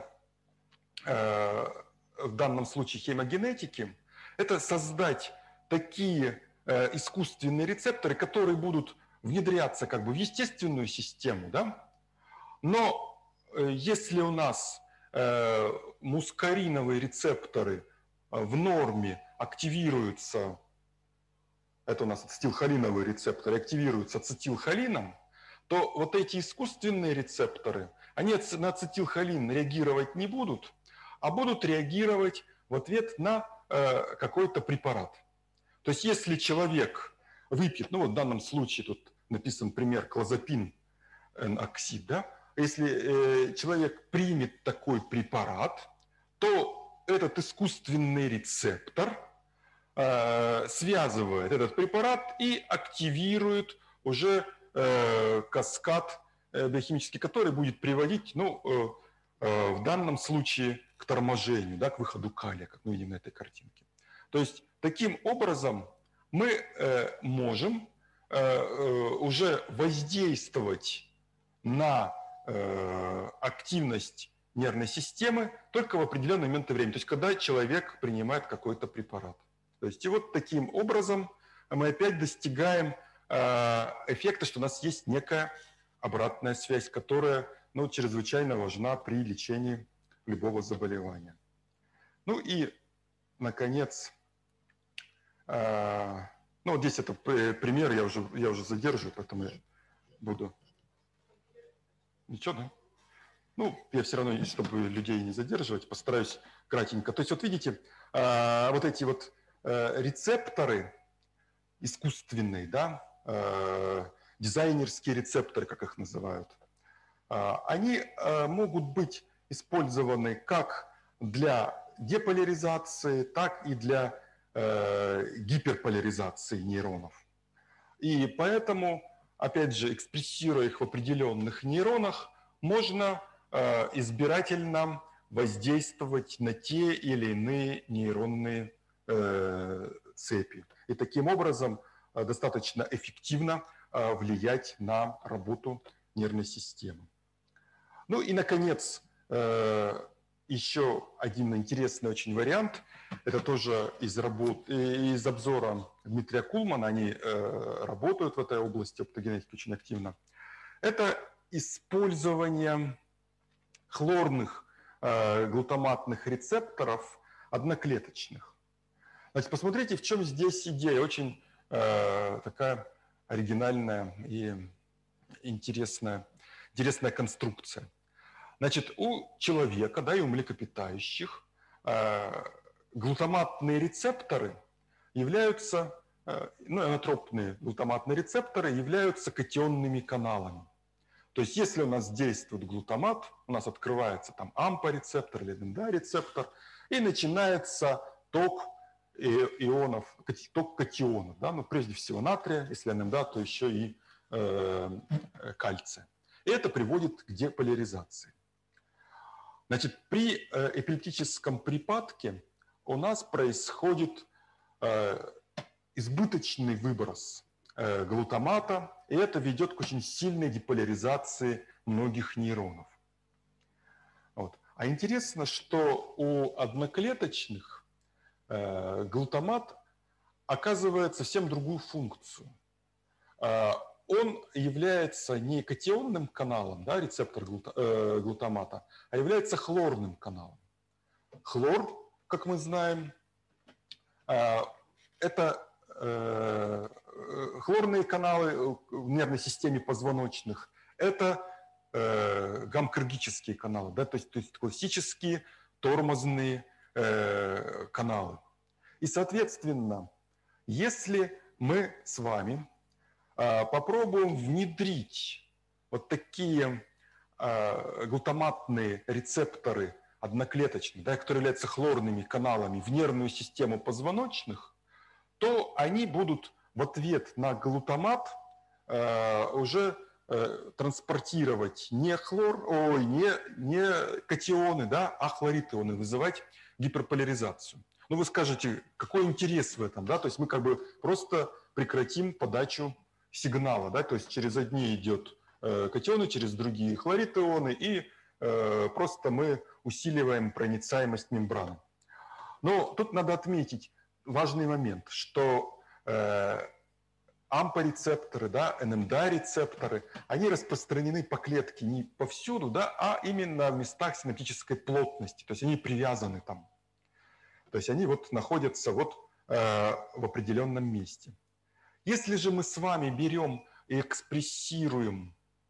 э, в данном случае хемогенетики – это создать такие э, искусственные рецепторы, которые будут внедряться как бы в естественную систему, да? Но если у нас э, мускариновые рецепторы в норме активируются, это у нас ацетилхолиновые рецепторы, активируются ацетилхолином, то вот эти искусственные рецепторы, они на ацетилхолин реагировать не будут, а будут реагировать в ответ на э, какой-то препарат. То есть если человек выпьет, ну вот в данном случае тут написан пример клозапин оксид, да, если э, человек примет такой препарат, то этот искусственный рецептор э, связывает этот препарат и активирует уже э, каскад э, биохимический, который будет приводить, ну, э, э, в данном случае к торможению, да, к выходу калия, как мы видим на этой картинке. То есть таким образом мы э, можем э, э, уже воздействовать на э, активность нервной системы только в определенные моменты времени, то есть когда человек принимает какой-то препарат. То есть и вот таким образом мы опять достигаем э, эффекта, что у нас есть некая обратная связь, которая, ну, чрезвычайно важна при лечении любого заболевания. Ну и, наконец, э, ну вот здесь это пример, я уже, я уже задерживаю, поэтому я буду... Ничего, да? Ну, я все равно, чтобы людей не задерживать, постараюсь кратенько. То есть вот видите, э, вот эти вот э, рецепторы искусственные, да, э, дизайнерские рецепторы, как их называют, э, они э, могут быть использованы как для деполяризации, так и для э, гиперполяризации нейронов. И поэтому, опять же, экспрессируя их в определенных нейронах, можно э, избирательно воздействовать на те или иные нейронные э, цепи. И таким образом э, достаточно эффективно э, влиять на работу нервной системы. Ну и, наконец, э, еще один интересный очень вариант. Это тоже из, работ... из обзора Дмитрия Кулмана. Они э, работают в этой области оптогенетики очень активно. Это использование хлорных э, глутаматных рецепторов одноклеточных. Значит, посмотрите, в чем здесь идея. Очень э, такая оригинальная и интересная, интересная конструкция. Значит, у человека, да, и у млекопитающих э, глутаматные рецепторы являются, э, ну, анатропные глутаматные рецепторы являются катионными каналами. То есть, если у нас действует глутамат, у нас открывается там ампа-рецептор или НМДА-рецептор, и начинается ток ионов, ток катионов, да, ну, прежде всего натрия, если НМДА, то еще и э, кальция. И это приводит к деполяризации. Значит, при эпилептическом припадке у нас происходит э, избыточный выброс э, глутамата, и это ведет к очень сильной деполяризации многих нейронов. Вот. А интересно, что у одноклеточных э, глутамат оказывает совсем другую функцию. Э, он является не катионным каналом, да, рецептор глута, э, глутамата, а является хлорным каналом. Хлор, как мы знаем, э, это э, хлорные каналы в нервной системе позвоночных, это э, гаммкергические каналы, да, то есть, то есть классические тормозные э, каналы. И, соответственно, если мы с вами попробуем внедрить вот такие э, глутаматные рецепторы одноклеточные, да, которые являются хлорными каналами в нервную систему позвоночных, то они будут в ответ на глутамат э, уже э, транспортировать не хлор, ой, не, не катионы, да, а хлорид-ионы, вызывать гиперполяризацию. Ну, вы скажете, какой интерес в этом, да, то есть мы как бы просто прекратим подачу сигнала, да, то есть через одни идет э, катионы, через другие хлорид-ионы, и э, просто мы усиливаем проницаемость мембраны. Но тут надо отметить важный момент, что э, ампа-рецепторы, да, НМДА-рецепторы, они распространены по клетке не повсюду, да, а именно в местах синаптической плотности, то есть они привязаны там. То есть они вот находятся вот э, в определенном месте. Если же мы с вами берем и экспрессируем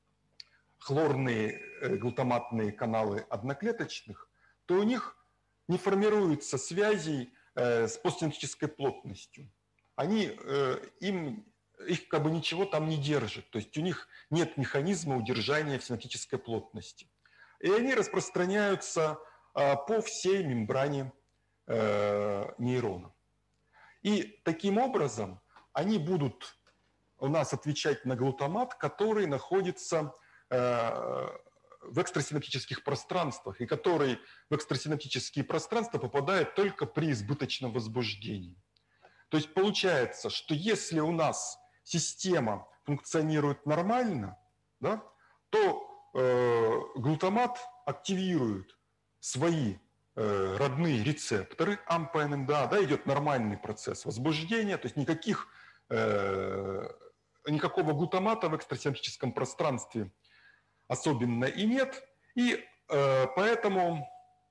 хлорные э, глутаматные каналы одноклеточных, то у них не формируются связей э, с постсинаптической плотностью. Они, э, им, их как бы ничего там не держит, то есть у них нет механизма удержания в синаптической плотности. И они распространяются э, по всей мембране э, нейрона. И таким образом они будут у нас отвечать на глутамат, который находится э, в экстрасинаптических пространствах, и который в экстрасинаптические пространства попадает только при избыточном возбуждении. То есть получается, что если у нас система функционирует нормально, да, то э, глутамат активирует свои э, родные рецепторы, АМП эн эм дэ а, да, идет нормальный процесс возбуждения, то есть никаких, э, никакого глутамата в экстрасинаптическом пространстве особенно и нет, и э, поэтому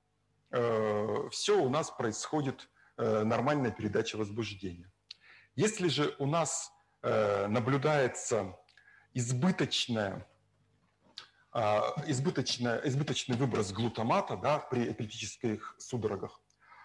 э, все у нас происходит э, нормальная передача возбуждения. Если же у нас э, наблюдается избыточная, э, избыточная, избыточный выброс глутамата, да, при эпилептических судорогах,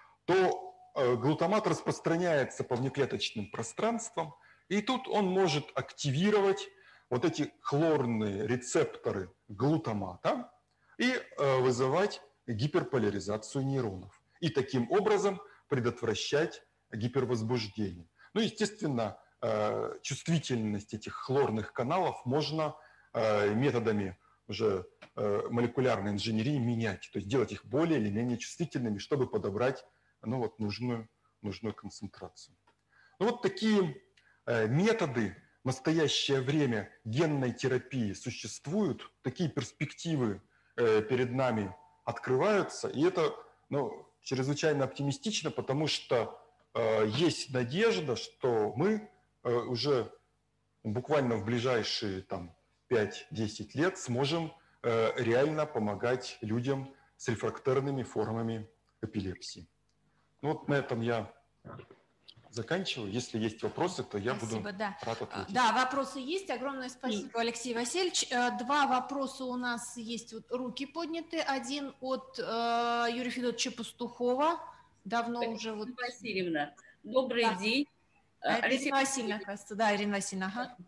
то э, глутамат распространяется по внеклеточным пространствам, и тут он может активировать вот эти хлорные рецепторы глутамата и э, вызывать гиперполяризацию нейронов. И таким образом предотвращать гипервозбуждение. Ну, естественно, э, чувствительность этих хлорных каналов можно э, методами уже э, молекулярной инженерии менять, то есть делать их более или менее чувствительными, чтобы подобрать ну, вот, нужную, нужную концентрацию. Ну, вот такие э, методы в настоящее время генной терапии существуют, такие перспективы э, перед нами открываются, и это ну, чрезвычайно оптимистично, потому что э, есть надежда, что мы э, уже буквально в ближайшие там, пять-десять лет сможем э, реально помогать людям с рефрактерными формами эпилепсии. Ну вот на этом я заканчиваю. Если есть вопросы, то я спасибо, буду да. рад ответить. Да, вопросы есть. Огромное спасибо, Алексей Васильевич. Два вопроса у нас есть. Вот руки подняты. Один от э, Юрия Федотовича Пастухова. Давно Ирина уже вот... Васильевна, добрый да. день. А это Алексей Ирина Васильевна, кажется. Да, Ирина Васильевна.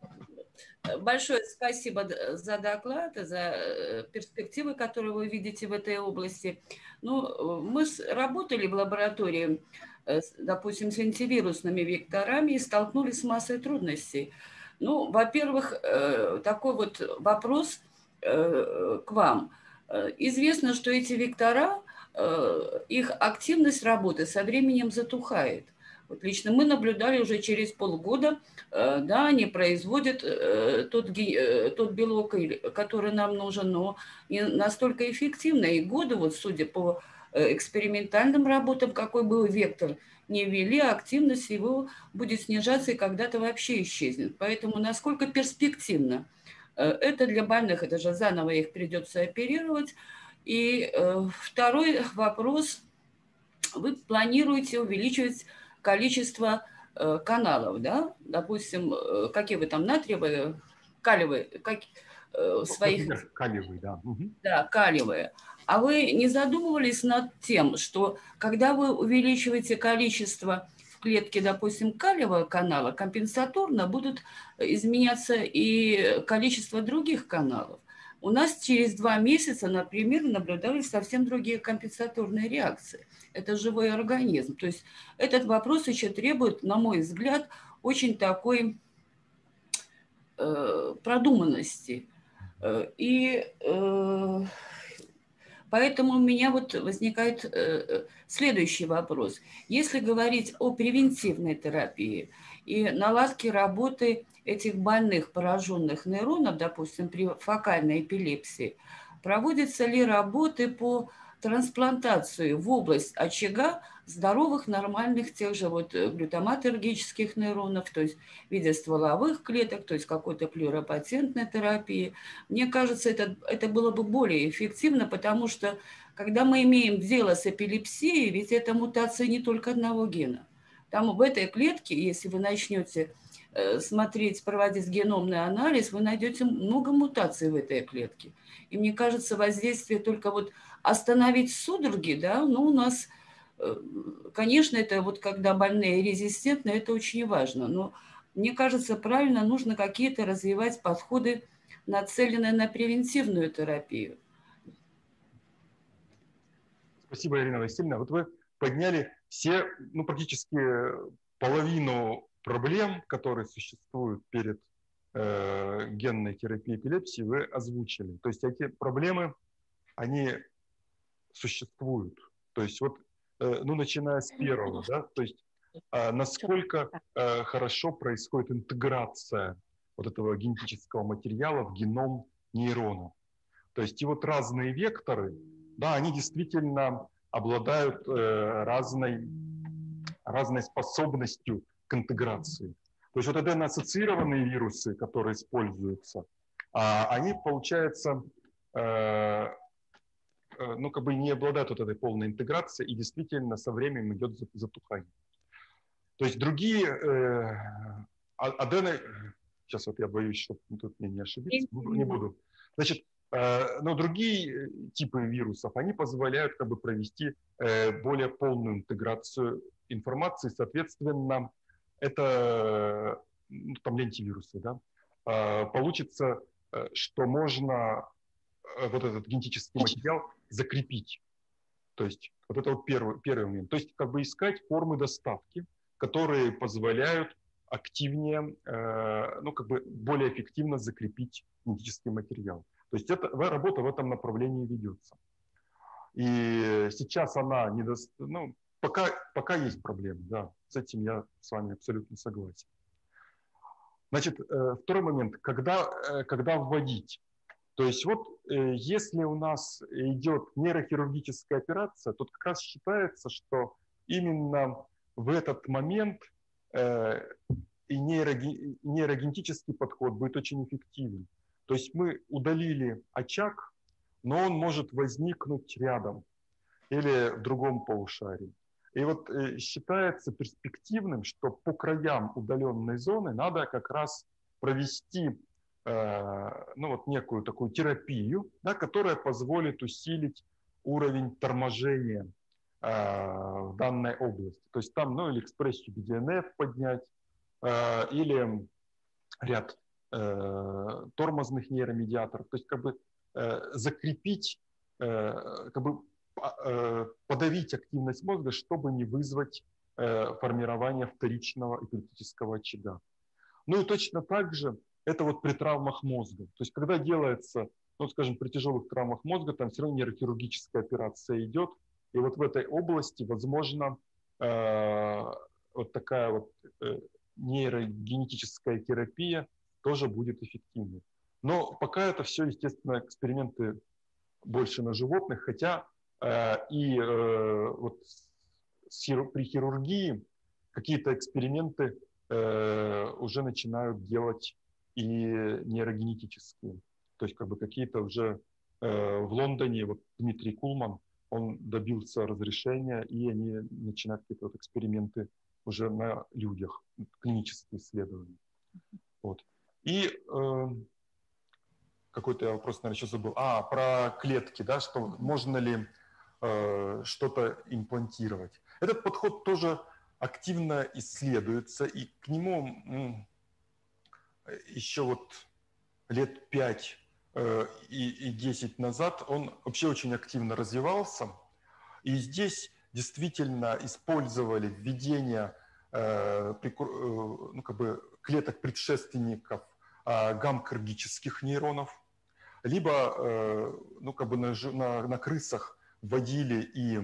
Ага. Большое спасибо за доклад, за перспективы, которые вы видите в этой области. Ну, мы работали в лаборатории, допустим, с антивирусными векторами и столкнулись с массой трудностей. Ну, во-первых, такой вот вопрос к вам. Известно, что эти вектора, их активность работы со временем затухает. Вот лично мы наблюдали уже через полгода, да, они производят тот, тот белок, который нам нужен, но не настолько эффективно. И годы, вот судя по экспериментальным работам, какой бы вектор не ввели, активность его будет снижаться и когда-то вообще исчезнет. Поэтому насколько перспективно это для больных, это же заново их придется оперировать. И второй вопрос, вы планируете увеличивать количество э, каналов, да, допустим, э, какие вы там натриевые, калиевые, как, э, своих... Например, калиевые, да. Угу. Да, калиевые. А вы не задумывались над тем, что когда вы увеличиваете количество в клетке, допустим, калиевого канала, компенсаторно будут изменяться и количество других каналов? У нас через два месяца, например, наблюдались совсем другие компенсаторные реакции. Это живой организм. То есть этот вопрос еще требует, на мой взгляд, очень такой э, продуманности. И э, поэтому у меня вот возникает э, следующий вопрос. Если говорить о превентивной терапии и наладке работы этих больных пораженных нейронов, допустим, при фокальной эпилепсии, проводятся ли работы по трансплантации в область очага здоровых, нормальных тех же вот глютаматергических нейронов, то есть в виде стволовых клеток, то есть какой-то плюропатентной терапии. Мне кажется, это, это было бы более эффективно, потому что когда мы имеем дело с эпилепсией, ведь это мутация не только одного гена. Там в этой клетке, если вы начнете смотреть, проводить геномный анализ, вы найдете много мутаций в этой клетке. И мне кажется, воздействие только вот остановить судороги, да, ну, у нас, конечно, это вот когда больные резистентны, это очень важно, но мне кажется, правильно нужно какие-то развивать подходы, нацеленные на превентивную терапию. Спасибо, Ирина Васильевна. Вот вы подняли все, ну, практически половину проблем, которые существуют перед э, генной терапией эпилепсии, вы озвучили. То есть эти проблемы, они существуют. То есть вот, э, ну, начиная с первого, да, то есть насколько хорошо происходит интеграция вот этого генетического материала в геном нейрона. То есть и вот разные векторы, да, они действительно обладают разной, разной способностью к интеграции. То есть вот эй ди эн-ассоциированные вирусы, которые используются, они, получается, ну, как бы не обладают вот этой полной интеграцией, и действительно со временем идет затухание. То есть другие э, адены, сейчас вот я боюсь, что тут мне не ошибиться, не буду. Значит, э, но другие типы вирусов, они позволяют как бы провести э, более полную интеграцию информации, соответственно, это ну, там лентивирусы, да, э, получится, э, что можно э, вот этот генетический материал закрепить. То есть вот это вот первый, первый момент. То есть как бы искать формы доставки, которые позволяют активнее, э, ну как бы более эффективно закрепить генетический материал. То есть это, работа в этом направлении ведется. И сейчас она не до... ну, пока, пока есть проблемы, да, с этим я с вами абсолютно согласен. Значит, э, второй момент, когда, э, когда вводить. То есть вот э, если у нас идет нейрохирургическая операция, то как раз считается, что именно в этот момент э, и нейроген, нейрогенетический подход будет очень эффективен. То есть мы удалили очаг, но он может возникнуть рядом или в другом полушарии. И вот э, считается перспективным, что по краям удаленной зоны надо как раз провести ну, вот некую такую терапию, да, которая позволит усилить уровень торможения э, в данной области. То есть там, ну, или экспрессию би ди эн эф поднять, э, или ряд э, тормозных нейромедиаторов. То есть как бы э, закрепить, э, как бы э, подавить активность мозга, чтобы не вызвать э, формирование вторичного эпилептического очага. Ну и точно так же это вот при травмах мозга. То есть когда делается, ну, скажем, при тяжелых травмах мозга, там все равно нейрохирургическая операция идет, и вот в этой области, возможно, э, вот такая вот э, нейрогенетическая терапия тоже будет эффективной. Но пока это все, естественно, эксперименты больше на животных, хотя э, и э, вот с, при хирургии какие-то эксперименты э, уже начинают делать и нейрогенетические. То есть как бы какие-то уже э, в Лондоне, вот Дмитрий Кулман, он добился разрешения, и они начинают какие-то вот эксперименты уже на людях, клинические исследования. Вот. И э, какой-то я вопрос, наверное, еще забыл. А, про клетки, да, что можно ли э, что-то имплантировать. Этот подход тоже активно исследуется, и к нему ну, еще вот лет пять э, и, и десять назад он вообще очень активно развивался. И здесь действительно использовали введение э, прикур, э, ну, как бы клеток предшественников э, гамма-кергических нейронов, либо э, ну, как бы на, на, на крысах вводили и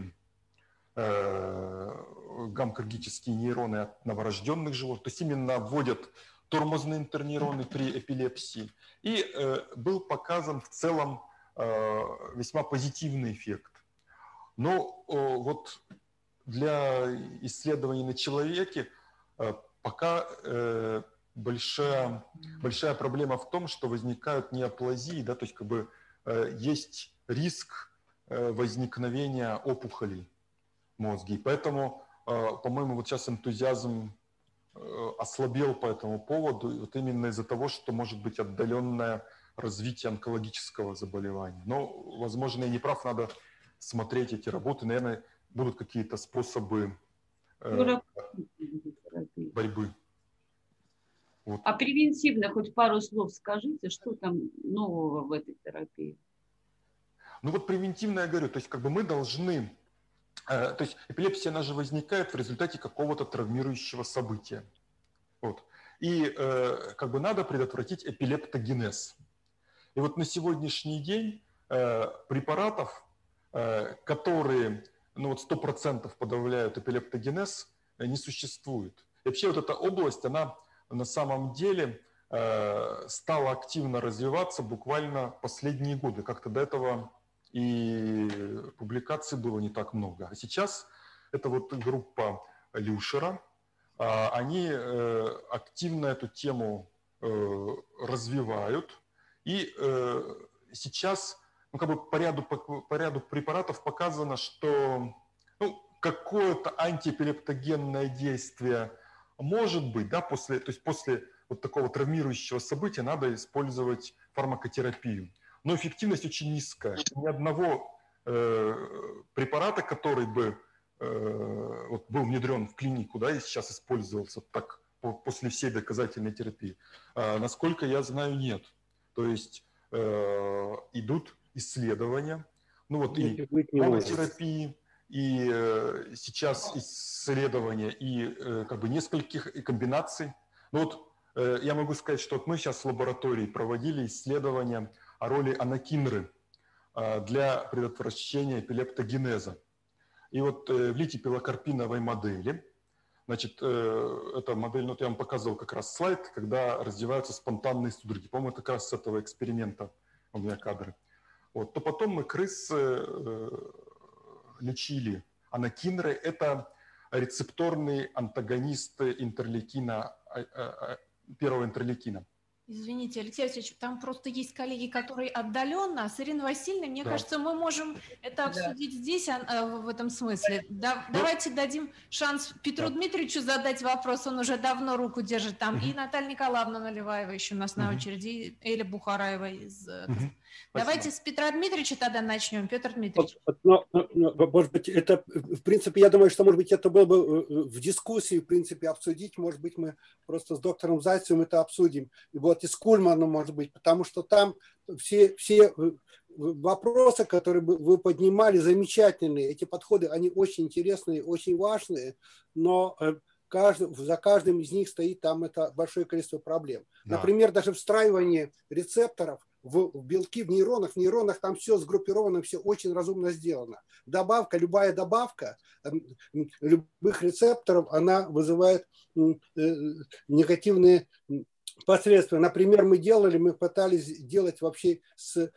э, гамма-кергические нейроны от новорожденных животных, то есть именно вводят тормозные интернейроны при эпилепсии. И э, был показан в целом э, весьма позитивный эффект. Но э, вот для исследований на человеке э, пока э, большая, большая проблема в том, что возникают неоплазии, да, то есть как бы э, есть риск э, возникновения опухолей в мозге. И поэтому, э, по-моему, вот сейчас энтузиазм ослабел по этому поводу, вот именно из-за того, что может быть отдаленное развитие онкологического заболевания. Но, возможно, я не прав, надо смотреть эти работы. Наверное, будут какие-то способы э, борьбы. Вот. А превентивно хоть пару слов скажите, что там нового в этой терапии? Ну вот превентивно я говорю, то есть как бы мы должны... То есть эпилепсия, она же возникает в результате какого-то травмирующего события. Вот. И э, как бы надо предотвратить эпилептогенез. И вот на сегодняшний день э, препаратов, э, которые ну, вот сто процентов подавляют эпилептогенез, не существует. И вообще вот эта область, она на самом деле стала активно развиваться буквально последние годы. Как-то до этого и публикаций было не так много. А сейчас это вот группа Люшера, они активно эту тему развивают. И сейчас ну, как бы по ряду, по ряду препаратов показано, что ну, какое-то антиэпилептогенное действие может быть, да, после, то есть после вот такого травмирующего события надо использовать фармакотерапию. Но эффективность очень низкая. Ни одного э, препарата, который бы э, вот был внедрен в клинику, да, и сейчас использовался так по, после всей доказательной терапии, э, насколько я знаю, нет. То есть э, идут исследования, ну вот и монотерапии, и э, сейчас исследования и э, как бы нескольких и комбинаций. Ну вот э, я могу сказать, что вот мы сейчас в лаборатории проводили исследования о роли анакинры э, для предотвращения эпилептогенеза. И вот э, в литипилокарпиновой модели, значит, э, эта модель, ну вот я вам показывал как раз слайд, когда раздеваются спонтанные судороги. По-моему, это как раз с этого эксперимента у меня кадры. Вот, то потом мы крыс э, лечили анакинрой. Это рецепторный антагонист интерлейкина, первого интерлейкина. Извините, Алексей Васильевич, там просто есть коллеги, которые отдаленно, а с Ириной Васильевной, мне да. кажется, мы можем это обсудить да. здесь, в этом смысле. Да, ну, давайте дадим шанс Петру да. Дмитриевичу задать вопрос, он уже давно руку держит там, угу. и Наталья Николаевна Наливаева еще у нас угу. на очереди, и Эля Бухараева из... Угу. Давайте с Петра Дмитриевича тогда начнем. Петр Дмитриевич. Но, но, может быть, это, в принципе, я думаю, что, может быть, это было бы в дискуссии, в принципе, обсудить. Может быть, мы просто с доктором Зайцевым это обсудим. И вот и с Кульманом, может быть, потому что там все, все вопросы, которые вы поднимали, замечательные. Эти подходы, они очень интересные, очень важные, но... Каждый, за каждым из них стоит там это большое количество проблем. Да. Например, даже встраивание рецепторов в, в белки, в нейронах. В нейронах там все сгруппировано, все очень разумно сделано. Добавка, любая добавка любых рецепторов, она вызывает негативные последствия. Например, мы делали, мы пытались делать вообще с,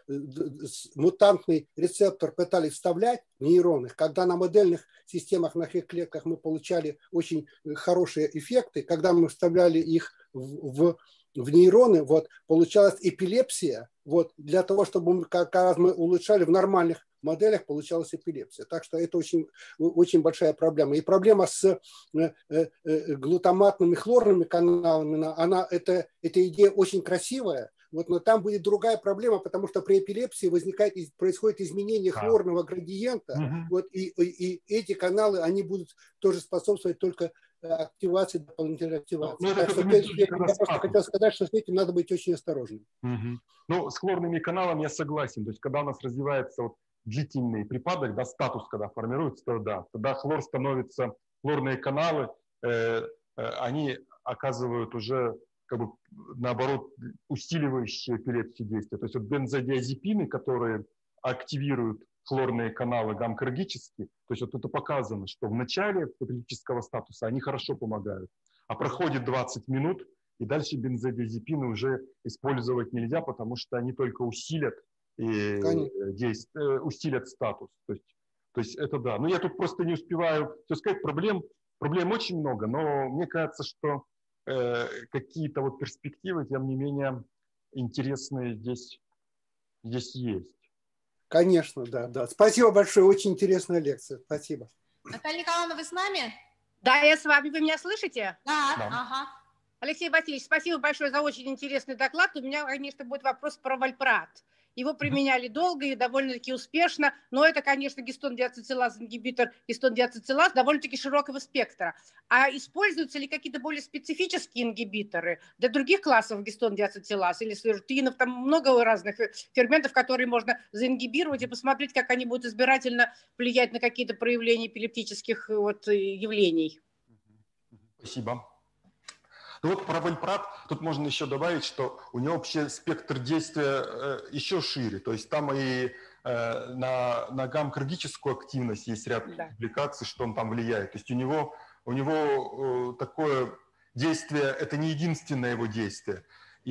с мутантный рецептор, пытались вставлять в нейроны. Когда на модельных системах, на клетках мы получали очень хорошие эффекты, когда мы вставляли их в, в, в нейроны, вот, получалась эпилепсия. Вот, для того, чтобы мы, как раз мы улучшали в нормальных моделях, получалась эпилепсия. Так что это очень, очень большая проблема. И проблема с э, э, глутаматными хлорными каналами, она, это, эта идея очень красивая, вот, но там будет другая проблема, потому что при эпилепсии возникает, происходит изменение хлорного градиента, угу. вот, и, и, и эти каналы, они будут тоже способствовать только активации, дополнительной активации. Ну, так что, я, я просто хотел сказать, что с этим надо быть очень осторожным. Угу. Ну, с хлорными каналами я согласен. То есть, когда у нас развивается вот длительный припадок, да, статус, когда формируется, то да, тогда хлор становится, хлорные каналы, э, э, они оказывают уже, как бы, наоборот, усиливающие эпилепсию действия. То есть, вот бензодиазепины, которые активируют хлорные каналы гамма-хирургически, то есть вот это показано, что в начале эпилептического статуса они хорошо помогают, а проходит двадцать минут, и дальше бензодиазепины уже использовать нельзя, потому что они только усилят, и действие, усилят статус. То есть, то есть это да. Но я тут просто не успеваю все сказать. Проблем, проблем очень много, но мне кажется, что э, какие-то вот перспективы, тем не менее, интересные здесь, здесь есть. Конечно, да, да. Спасибо большое, очень интересная лекция. Спасибо. Наталья Николаевна, вы с нами? Да, я с вами. Вы меня слышите? Да, да. Ага. Алексей Васильевич, спасибо большое за очень интересный доклад. У меня, конечно, будет вопрос про вальпрат. Его применяли долго и довольно-таки успешно, но это, конечно, гистон-диацетилаз, ингибитор гистон-диацетилаз довольно-таки широкого спектра. А используются ли какие-то более специфические ингибиторы для других классов гистон-диацетилаз или слежутинов? Там много разных ферментов, которые можно заингибировать и посмотреть, как они будут избирательно влиять на какие-то проявления эпилептических вот явлений. Спасибо. Ну вот про вальпрат тут можно еще добавить, что у него вообще спектр действия э, еще шире. То есть там и э, на, на гамма-хирургическую активность есть ряд да. публикаций, что он там влияет. То есть у него у него такое действие, это не единственное его действие.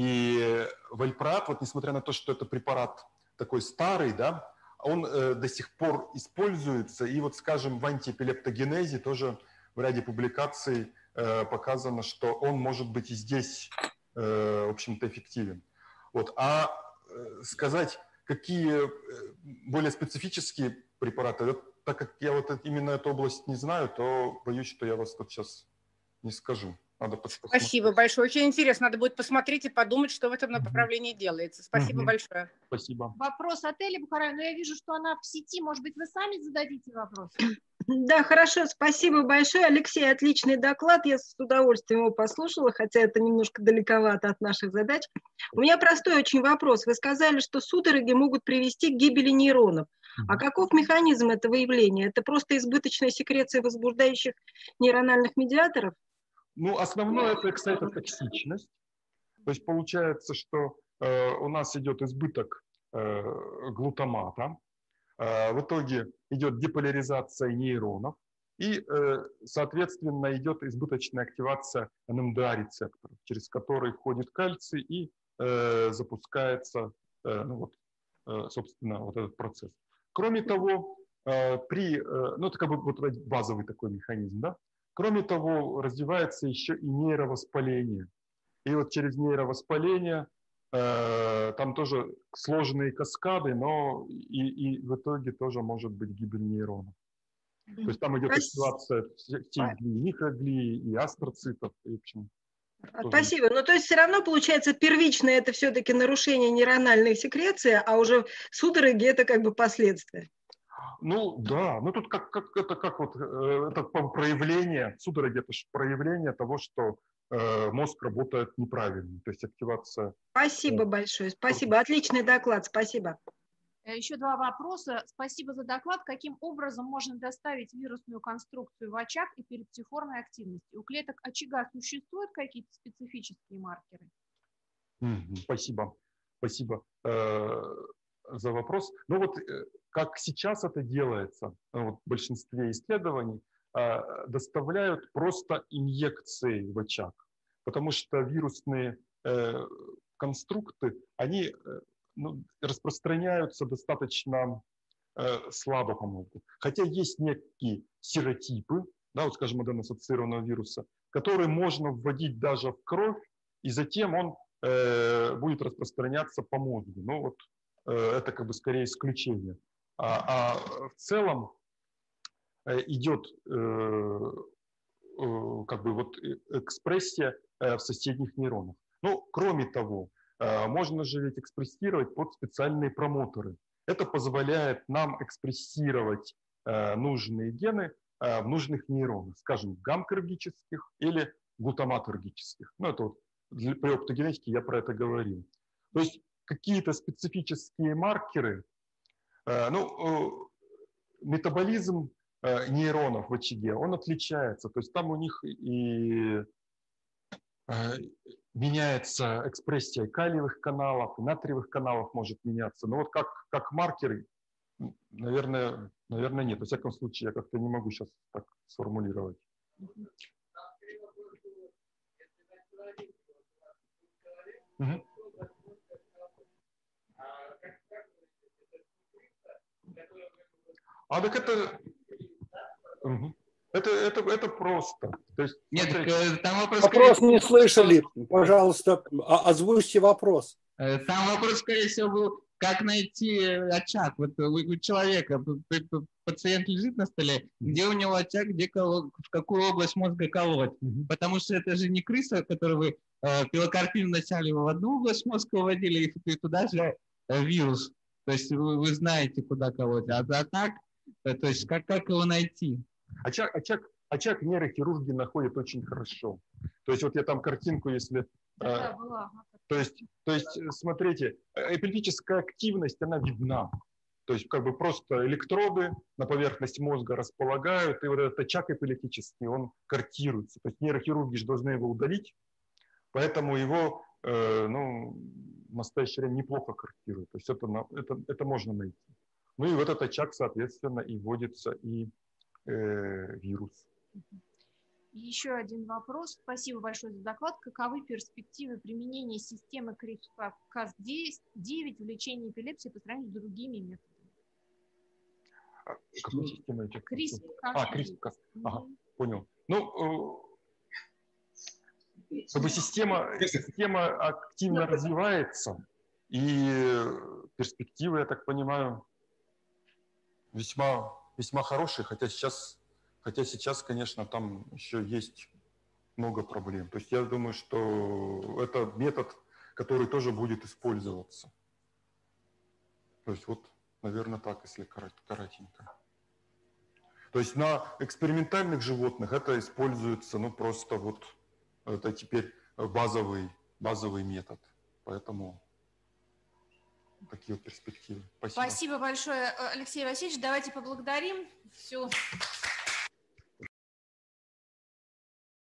И вальпроат, вот несмотря на то, что это препарат такой старый, да, он э, до сих пор используется. И вот, скажем, в антиэпилептогенезе тоже в ряде публикаций э, показано, что он может быть и здесь, э, в общем-то, эффективен. Вот. А э, сказать, какие более специфические препараты, вот, так как я вот именно эту область не знаю, то боюсь, что я вас тут сейчас не скажу. Надо Спасибо большое. Очень интересно. Надо будет посмотреть и подумать, что в этом направлении делается. Спасибо Угу. большое. Спасибо. Вопрос от Эли Бухарай, но я вижу, что она в сети. Может быть, вы сами зададите вопрос? Да, хорошо, спасибо большое. Алексей, отличный доклад. Я с удовольствием его послушала, хотя это немножко далековато от наших задач. У меня простой очень вопрос. Вы сказали, что судороги могут привести к гибели нейронов. А каков механизм этого явления? Это просто избыточная секреция возбуждающих нейрональных медиаторов? Ну, основное это эксайтотоксичность. То есть получается, что э, у нас идет избыток э, глутамата, э, в итоге идет деполяризация нейронов, и, э, соответственно, идет избыточная активация эн эм дэ а-рецепторов, через который входит кальций и э, запускается, э, ну, вот, э, собственно, вот этот процесс. Кроме того, э, при, э, ну, это как бы вот базовый такой механизм, да? Кроме того, развивается еще и нейровоспаление. И вот через нейровоспаление э, там тоже сложные каскады, но и, и в итоге тоже может быть гибель нейронов. То есть там идет активация всех микроглии и астроцитов. И, в общем, спасибо. Ну, то есть все равно получается первичное это все-таки нарушение нейрональной секреции, а уже судороги это как бы последствия. Ну да, ну тут как, как это как вот это проявление, судороги это же проявление того, что э, мозг работает неправильно, то есть активация. Спасибо большое, спасибо, отличный доклад, спасибо. Еще два вопроса. Спасибо за доклад. Каким образом можно доставить вирусную конструкцию в очаг эпилептиформной активности? У клеток очага существуют какие-то специфические маркеры? Спасибо, спасибо э, за вопрос. Ну вот как сейчас это делается, вот в большинстве исследований, э, доставляют просто инъекции в очаг, потому что вирусные э, конструкты, они э, ну, распространяются достаточно э, слабо по мозгу. Хотя есть некие серотипы, да, вот, скажем, аденоассоциированного вируса, которые можно вводить даже в кровь, и затем он э, будет распространяться по мозгу. Ну вот э, это как бы скорее исключение. А, а в целом э, идет э, э, как бы вот экспрессия э, в соседних нейронах. Ну, кроме того, э, можно же ведь экспрессировать под специальные промоторы. Это позволяет нам экспрессировать э, нужные гены э, в нужных нейронах, скажем, гамма-эргических или глутамат-эргических. Ну, это вот при оптогенетике я про это говорил. То есть какие-то специфические маркеры, э, ну, э, метаболизм э, нейронов в очаге, он отличается. То есть там у них и э, меняется экспрессия калиевых каналов, и натриевых каналов может меняться. Но вот как, как маркеры, наверное, наверное, нет. Во всяком случае, я как-то не могу сейчас так сформулировать. Угу. А так это, угу. это, это, это просто. То есть, нет, смотрите. там вопрос... Вопрос скорее... не слышали. Пожалуйста, озвучьте вопрос. Там вопрос, скорее всего, был, как найти очаг. Вот у человека пациент лежит на столе, где у него очаг, где колоть, в какую область мозга колоть. Mm-hmm. Потому что это же не крыса, которую вы э, пилокарпин вначале в одну область мозга уводили, и туда же э, вирус. То есть вы, вы знаете, куда колоть. А, а так, э, то есть как, как его найти? Очаг, очаг, очаг нейрохирурги находят очень хорошо. То есть вот я там картинку, если... Да, была. То есть, то есть, смотрите, эпилептическая активность, она видна. То есть, как бы просто электроды на поверхность мозга располагают, и вот этот очаг эпилептический, он картируется. То есть, нейрохирурги же должны его удалить, поэтому его, э, ну, в настоящее время неплохо картируют. То есть, это, это, это можно найти. Ну, и в этот очаг, соответственно, и вводится и э, вирус. И еще один вопрос. Спасибо большое за доклад. Каковы перспективы применения системы CRISPR-Cas девять в лечении эпилепсии по сравнению с другими методами? Какую систему? CRISPR-Cas. А, CRISPR-Cas. Ага, понял. Ну, как бы система, система активно развивается, и перспективы, я так понимаю, весьма, весьма хорошие, хотя сейчас, хотя сейчас, конечно, там еще есть много проблем. То есть я думаю, что это метод, который тоже будет использоваться. То есть вот, наверное, так, если коротенько. То есть на экспериментальных животных это используется, ну, просто вот, это теперь базовый, базовый метод. Поэтому такие вот перспективы. Спасибо. Спасибо большое, Алексей Васильевич. Давайте поблагодарим. Все.